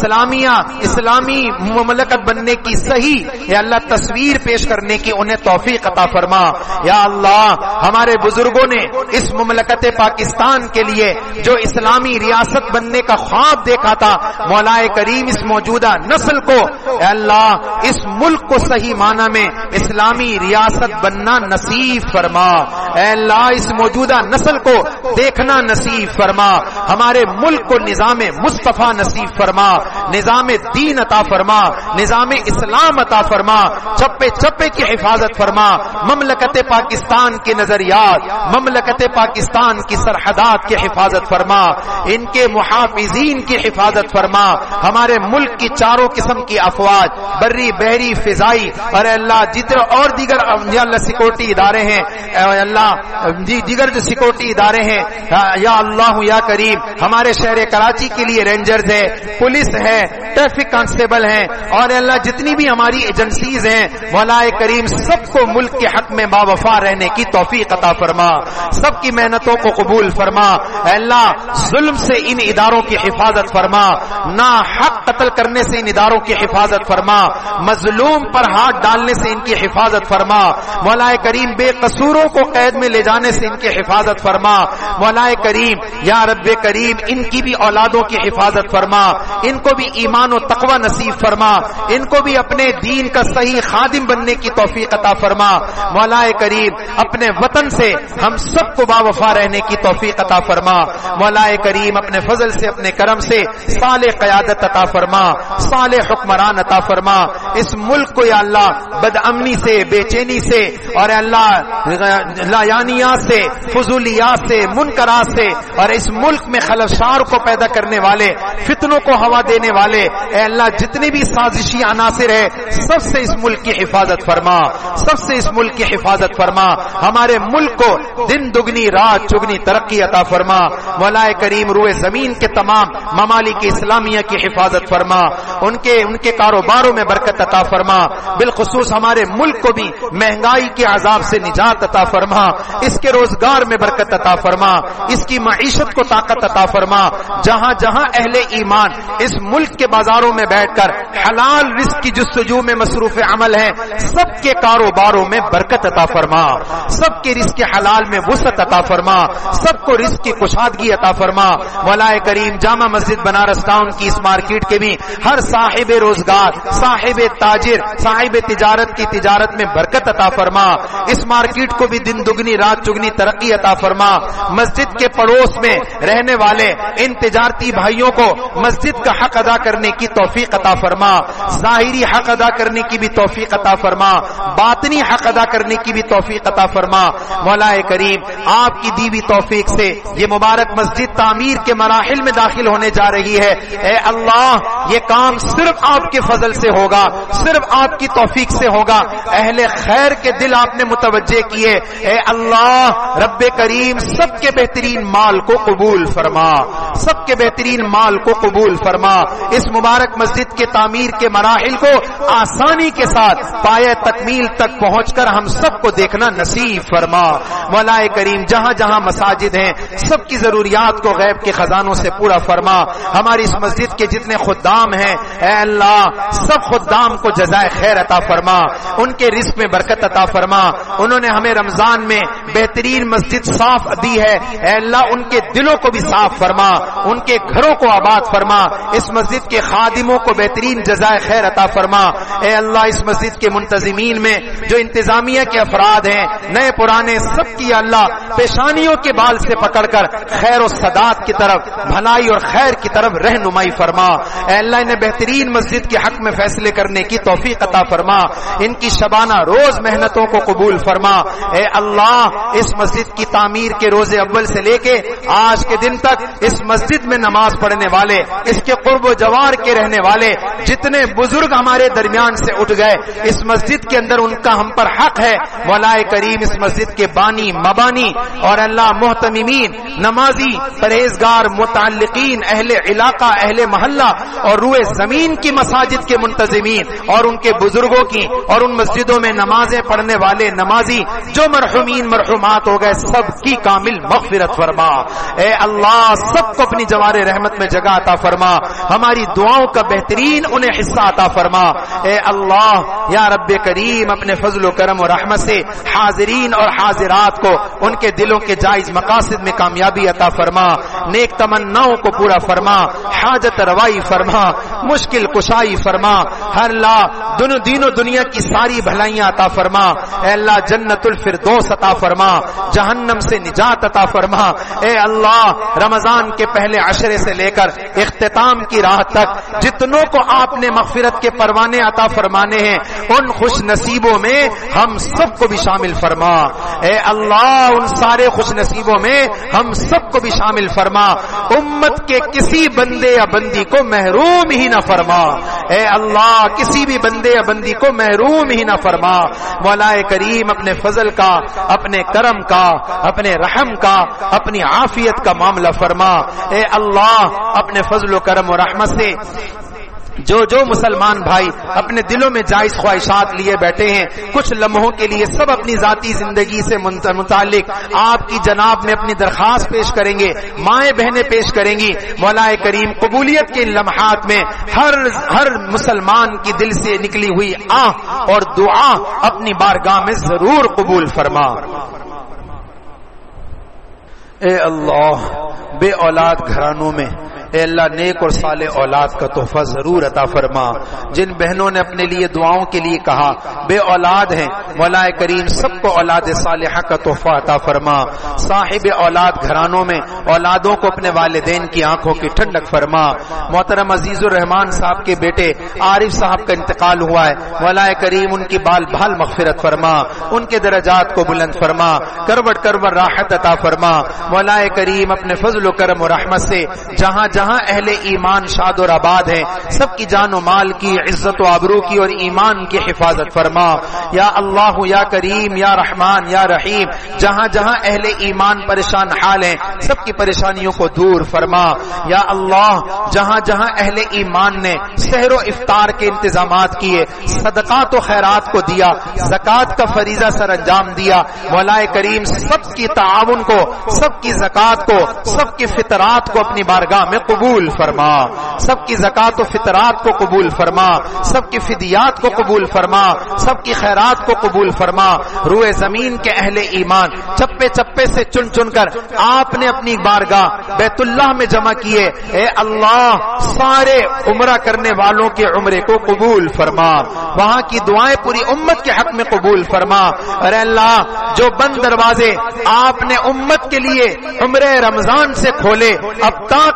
اسلامی مملکت بننے کی صحیح اے اللہ تصویر پیش کرنے کی انہیں توفیق عطا فرما. یا اللہ ہمارے بزرگوں نے اس مملکت پاکستان کے لیے جو اسلامی ریاست بننے کا خواب دیکھا تھا, مولا کریم اس موجودہ نسل کو اے اللہ اس ملک کو صحیح معنی میں اسلامی ریاست بننا نصیب فرما. اے اللہ اس موجودہ نسل کو دیکھنا نصیب فرما, ہمارے ملک کو نظام مصطفیٰ نصیب فرما, نظام دین عطا فرما, نظام اسلام عطا فرما, چپے چپے کی حفاظت فرما. مملکت پاکستان کے نظریات, مملکت پاکستان کی سرحدات کی حفاظت فرما, ان کے محافظین کی حفاظت فرما. ہمارے ملک کی چاروں قسم کی افواج بری بحری فضائی اور اللہ جتنے اور دیگر اللہ سیکورٹی ادارے ہیں, اللہ دیگر جو سیکورٹی ادارے ہیں یا اللہ یا کریم ہمارے شہر کراچی کے لیے رینجرز ہے, پولیس ہے, ٹریفک کانسٹیبل ہیں اور اللہ جتنی بھی ہماری ایجنسیز ہیں مولا کریم سب کو ملک کے حق میں باوفا رہنے کی توفیق عطا فرما, سب کی محنتوں کو قبول فرما. اے اللہ ظلم سے ان اداروں کی حفاظت فرما, نا حق قتل کرنے سے ان اداروں کی حفاظت فرما, مظلوم پر ہاتھ ڈالنے سے ان کی حفاظت فرما. مولا کریم بے قصوروں کو قید میں لے جانے سے ان کی حفاظت فرما. مولا کریم یا رب کریم ان کی بھی اولادوں کی حفاظت فرما, ان کو بھی ایمان و تقوی نصیب فرما, ان کو بھی اپنے دین کا صحیح خادم بننے کی توفیق عطا فرما. مولا کریم اپنے وطن سے ہم سب کو باوفا رہنے کی توفیق عطا فرما. مولا کریم اپنے فضل سے اپنے کرم سے صالح قیادت عطا فرما, صالح حکمران عطا فرما. اس ملک کو یا اللہ بد امنی سے, بے چینی سے اور اللہ لایانیات سے, فضولیات سے, منکرات سے اور اس ملک میں خلفشار کو پیدا کرنے والے, فتنوں کو ہوا دینے والے اے اللہ جتنے بھی سازشی عناصر ہیں سب سے اس ملک کی حفاظت فرما, سب سے اس ملک کی حفاظت فرما. ہمارے ملک کو دن دگنی رات چگنی ترقی عطا فرما. مولا کریم روئے زمین کے تمام ممالک اسلامیہ کی حفاظت فرما, ان کے کاروباروں میں برکت عطا فرما. بالخصوص ہمارے ملک کو بھی مہنگائی کے عذاب سے نجات عطا فرما, اس کے روزگار میں برکت عطا فرما, اس کی معیشت کو طاقت عطا فرما. جہاں جہاں اہل ایمان اس ملک کے بازاروں میں بیٹھ کر حلال رزق کی جستجو میں مصروف عمل ہیں سب کے کاروباروں میں برکت عطا فرما, سب کے رزق حلال میں وسعت عطا فرما, سب کو رزق کی کشادگی عطا فرما. مولا کریم جامع مسجد بنارس ٹاؤن کی اس مارکیٹ کے بھی ہر صاحب روزگار, صاحب تاجر, صاحب تجارت کی تجارت میں برکت عطا فرما. اس مارکیٹ کو بھی دن دگنی رات چگنی ترقی عطا فرما. مسجد کے پڑوس میں رہنے والے ان تجارتی بھائیوں کو مسجد کا حق ادا کرنے کی توفیق عطا فرما, ظاہری حق ادا کرنے کی بھی توفیق عطا فرما, باطنی حق ادا کرنے کی بھی توفیق عطا فرما. مولا کریم آپ کی دی ہوئی توفیق سے یہ مبارک مسجد تعمیر کے مراحل میں داخل ہونے جا رہی ہے. اے اللہ یہ کام صرف آپ کے فضل سے ہوگا, صرف آپ کی توفیق سے ہوگا. اہل خیر کے دل آپ نے متوجہ کیے. اے اللہ رب کریم سب کے بہترین مال کو قبول فرما, سب کے بہترین مال کو قبول فرما. اس مبارک مسجد کے تعمیر کے مراحل کو آسانی کے ساتھ پایہ تکمیل تک پہنچ کر ہم سب کو دیکھنا نصیب فرما. مولا کریم جہاں جہاں مساجد ہیں سب کی ضروریات کو غیب کے خزانوں سے پورا فرما. ہماری اس مسجد کے جتنے خدام ہیں اے اللہ سب خدام کو جزائے خیر عطا فرما, ان کے رزق میں برکت عطا فرما. انہوں نے ہمیں رمضان میں بہترین مسجد صاف دی ہے, اے اللہ ان کے دلوں کو بھی صاف فرما, ان کے گھروں کو آباد فرما. اس مسجد کے خادموں کو بہترین جزائے خیر عطا فرما. اے اللہ اس مسجد کے منتظمین میں جو انتظامیہ کے افراد ہیں نئے پرانے سب کی اللہ پیشانیوں کے بال سے پکڑ کر خیر و سداد کی طرف, بھلائی اور خیر کی طرف رہنمائی فرما. اے اللہ انہیں بہترین مسجد کے حق میں فیصلے کرنے کی توفیق عطا فرما. ان کی شبانہ روز محنتوں کو قبول فرما. اے اللہ اس مسجد کی تعمیر کے روز اول سے لے کے آج کے دن تک اس مسجد میں نماز پڑھنے والے, اس کے قرب و جوار کے رہنے والے جتنے بزرگ ہمارے درمیان سے اٹھ گئے, اس مسجد کے اندر ان کا ہم پر حق ہے. مولا کریم اس مسجد کے بانی مبانی اور اللہ محتممین, نمازی, پرہیزگار, متعلقین, اہل علاقہ, اہل محلہ اور روئے زمین کی مساجد کے منتظمین اور ان کے بزرگوں کی اور ان مسجدوں میں نمازیں پڑھنے والے نمازی جو مرحومین مرحومات ہو گئے سب کی کامل مغفرت فرما. اے اللہ سب کو اپنی جوار رحمت میں جگہ عطا فرما. ہماری دعاؤں کا بہترین انہیں حصہ عطا فرما. اے اللہ یا رب کریم اپنے فضل و کرم اور رحمت سے حاضرین اور حاضرات کو ان کے دلوں کے جائز مقاصد میں کامیابی عطا فرما, نیک تمناؤں کو پورا فرما, حاجت روائی فرما, مشکل کشائی فرما. ہر اللہ دین و دنیا کی ساری بھلائیاں عطا فرما. اے اللہ جنت الفردوس عطا فرما, جہنم سے نجات عطا فرما. اے اللہ رمضان کے پہلے عشرے سے لے کر اختتام کی راہ تک جتنوں کو آپ نے مغفرت کے پروانے عطا فرمانے ہیں ان خوش نصیبوں میں ہم سب کو بھی شامل فرما. اے اللہ ان سارے خوش نصیبوں میں ہم سب کو بھی شامل فرما. امت کے کسی بندے یا بندی کو محروم ہی نہ فرما. اے اللہ کسی بھی بندے یا بندی کو محروم ہی نہ فرما. مولا کریم اپنے فضل کا, اپنے کرم کا, اپنے رحم کا, اپنی عافیت کا معاملہ فرما. اے اللہ اپنے فضل و کرم و رحمت سے جو مسلمان بھائی اپنے دلوں میں جائز خواہشات لیے بیٹھے ہیں کچھ لمحوں کے لیے سب اپنی ذاتی زندگی سے متعلق آپ کی جناب میں اپنی درخواست پیش کریں گے, مائیں بہنیں پیش کریں گی. مولا کریم قبولیت کے لمحات میں ہر مسلمان کی دل سے نکلی ہوئی آہ اور دعا اپنی بارگاہ میں ضرور قبول فرما. اے اللہ بے اولاد گھرانوں میں اے اللہ نیک اور صالح اولاد کا تحفہ ضرور عطا فرما. جن بہنوں نے اپنے لیے دعاؤں کے لیے کہا بے اولاد ہیں مولا کریم سب کو اولاد صالحہ کا تحفہ عطا فرما. صاحب اولاد گھرانوں میں اولادوں کو اپنے والدین کی آنکھوں کی ٹھنڈک فرما. محترم عزیز الرحمان صاحب کے بیٹے عارف صاحب کا انتقال ہوا ہے مولا کریم ان کی بال بھال مغفرت فرما, ان کے درجات کو بلند فرما, کروٹ کروٹ راحت عطا فرما. مولا کریم اپنے فضل و کرم و رحمت سے جہاں جہاں اہل ایمان شاد اور آباد ہیں سب کی جان و مال کی, عزت و آبرو کی اور ایمان کی حفاظت فرما. یا اللہ یا کریم یا رحمان یا رحیم جہاں جہاں اہل ایمان پریشان حال ہیں سب کی پریشانیوں کو دور فرما. یا اللہ جہاں جہاں اہل ایمان نے سحر و افطار کے انتظامات کیے, صدقات و خیرات کو دیا, زکوٰۃ کا فریضہ سر انجام دیا, مولا کریم سب کی تعاون کو, سب کی زکوٰۃ کو, سب کی فطرات کو اپنی بارگاہ میں قبول فرما. سب کی زکوٰۃ و فطرات کو قبول فرما, سب کی فدیات کو قبول فرما, سب کی خیرات کو قبول فرما. روئے زمین کے اہل ایمان چپے چپے سے چن چن کر آپ نے اپنی بارگاہ بیت اللہ میں جمع کیے. اے اللہ سارے عمرہ کرنے والوں کے عمرے کو قبول فرما, وہاں کی دعائیں پوری امت کے حق میں قبول فرما. اور اللہ جو بند دروازے آپ نے امت کے لیے عمرہ رمضان سے کھولے اب تا قیام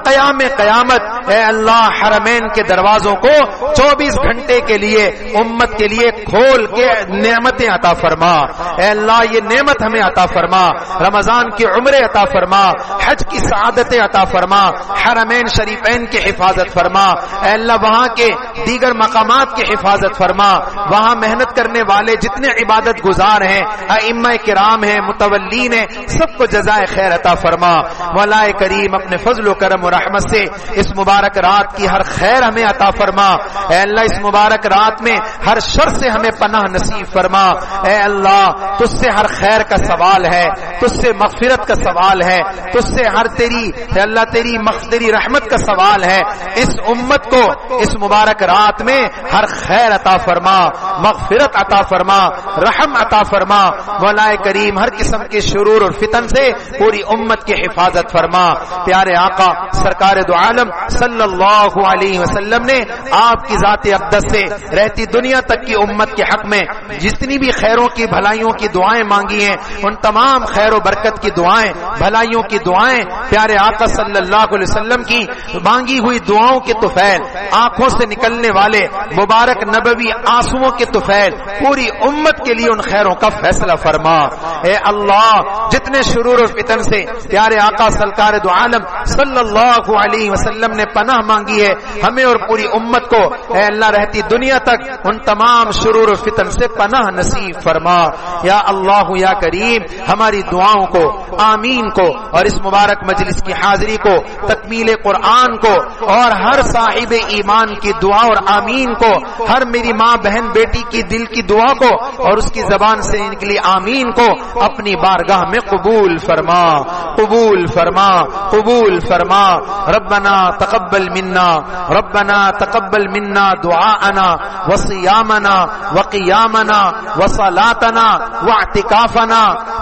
قیامت اے اللہ حرمین کے دروازوں کو 24 گھنٹے کے لیے امت کے لیے کھول کے نعمتیں عطا فرما. اے اللہ یہ نعمت ہمیں عطا فرما, رمضان کی عمرے عطا فرما, حج کی سعادتیں عطا فرما, حرمین شریفین کی حفاظت فرما. اے اللہ وہاں کے دیگر مقامات کی حفاظت فرما, وہاں محنت کرنے والے جتنے عبادت گزار ہیں, ائمہ کرام ہیں, متولین ہیں, سب کو جزائے خیر عطا فرما. مولا کریم اپنے فضل و کرم و رحمت سے اس مبارک رات کی ہر خیر ہمیں عطا فرما. اے اللہ اس مبارک رات میں ہر شر سے ہمیں پناہ نصیب فرما. اے اللہ تجھ سے ہر خیر کا سوال ہے, تجھ سے مغفرت کا سوال ہے, تجھ سے ہر تیری اللہ تیری رحمت کا سوال ہے. اس امت کو اس مبارک رات میں ہر خیر عطا فرما, مغفرت عطا فرما, رحم عطا فرما. مولا کریم ہر قسم کے شرور اور فتن سے پوری امت کی حفاظت فرما. پیارے آقا سرکار دو عالم صلی اللہ علیہ وسلم نے آپ کی ذات اقدس سے رہتی دنیا تک کی امت کے حق میں جتنی بھی خیروں کی بھلائیوں کی دعائیں مانگی ہیں, ان تمام خیر و برکت کی دعائیں, بھلائیوں کی دعائیں, پیارے آقا صلی اللہ علیہ وسلم کی مانگی ہوئی دعاؤں کے طفیل, آنکھوں سے نکلنے والے مبارک نبوی آنسوؤں کے طفیل پوری امت کے لیے ان خیروں کا فیصلہ فرما. اے اللہ جتنے شرور و فتن سے پیارے آقا سرکار دو عالم صلی اللہ علیہ وسلم نے پناہ مانگی ہے, ہمیں اور پوری امت کو اے اللہ رہتی دنیا تک ان تمام شرور و فتن سے پناہ نصیب فرما. یا اللہ یا کریم ہماری دعاؤں کو, آمین کو, اور اس مبارک مجلس کی حاضری کو, تکمیل قرآن کو, اور ہر صاحب ایمان کی دعا اور آمین کو, ہر میری ماں بہن بیٹی کی دل کی دعا کو اور اس کی زبان سے نکلی آمین کو اپنی بارگاہ میں قبول فرما, قبول فرما, قبول فرما. ربنا تقبل منا, ربنا تقبل منا دعاءنا وصيامنا وقيامنا وصلاتنا واعتكافنا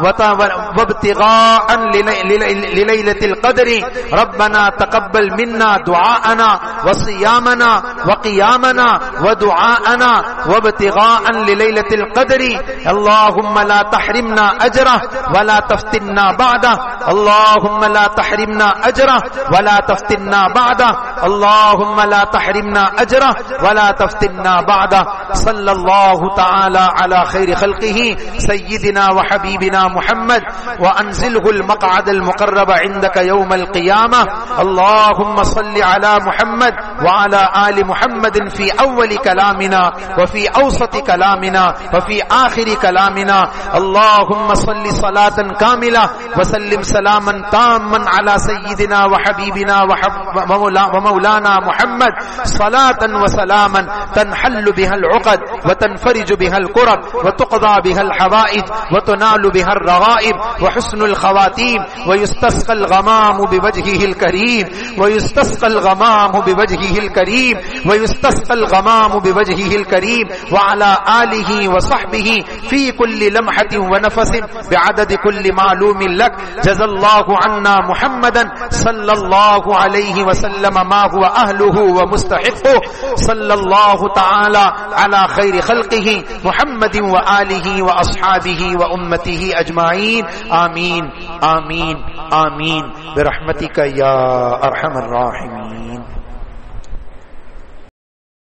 وابتغاء لليلة القدر. ربنا تقبل منا دعاءنا وصيامنا وقيامنا ودعاءنا وابتغاء لليلة القدر. اللهم لا تحرمنا أجره ولا تفتنا بعده, اللهم لا تحرمنا أجره ولا تفتنا بعده, اللهم لا تحرمنا أجره ولا تفتنا بعده. صلى الله تعالى على خير خلقه سيدنا وحبيبنا محمد وأنزله المقعد المقرب عندك يوم القيامة. اللهم صل على محمد وعلى آل محمد في أول كلامنا وفي أوسط كلامنا وفي آخر كلامنا. اللهم صل صلاة كاملة وسلم سلاما تاما على سيدنا وحبيبنا ومولانا محمد, صلاة وسلاما تنحل بها العقد وتنفرج بها الكرب وتقضى بها الحوائج وتنال بها الرغائب وحسن الخواتيم, ويستسقى الغمام بوجهه الكريم, ويستسقى الغمام بوجهه الكريم, ويستسقى الغمام بوجهه الكريم, وعلى آله وصحبه في كل لمحة ونفس بعدد كل معلوم لك. جزا الله عنا محمدا صلى الله عليه وسلم ما هو أهله ومستحقه. صلى الله تعالى على خير خلقه محمد وآله وأصحابه وأمته أجمعين. آمين آمين آمين برحمتك يا أرحم الراحمين.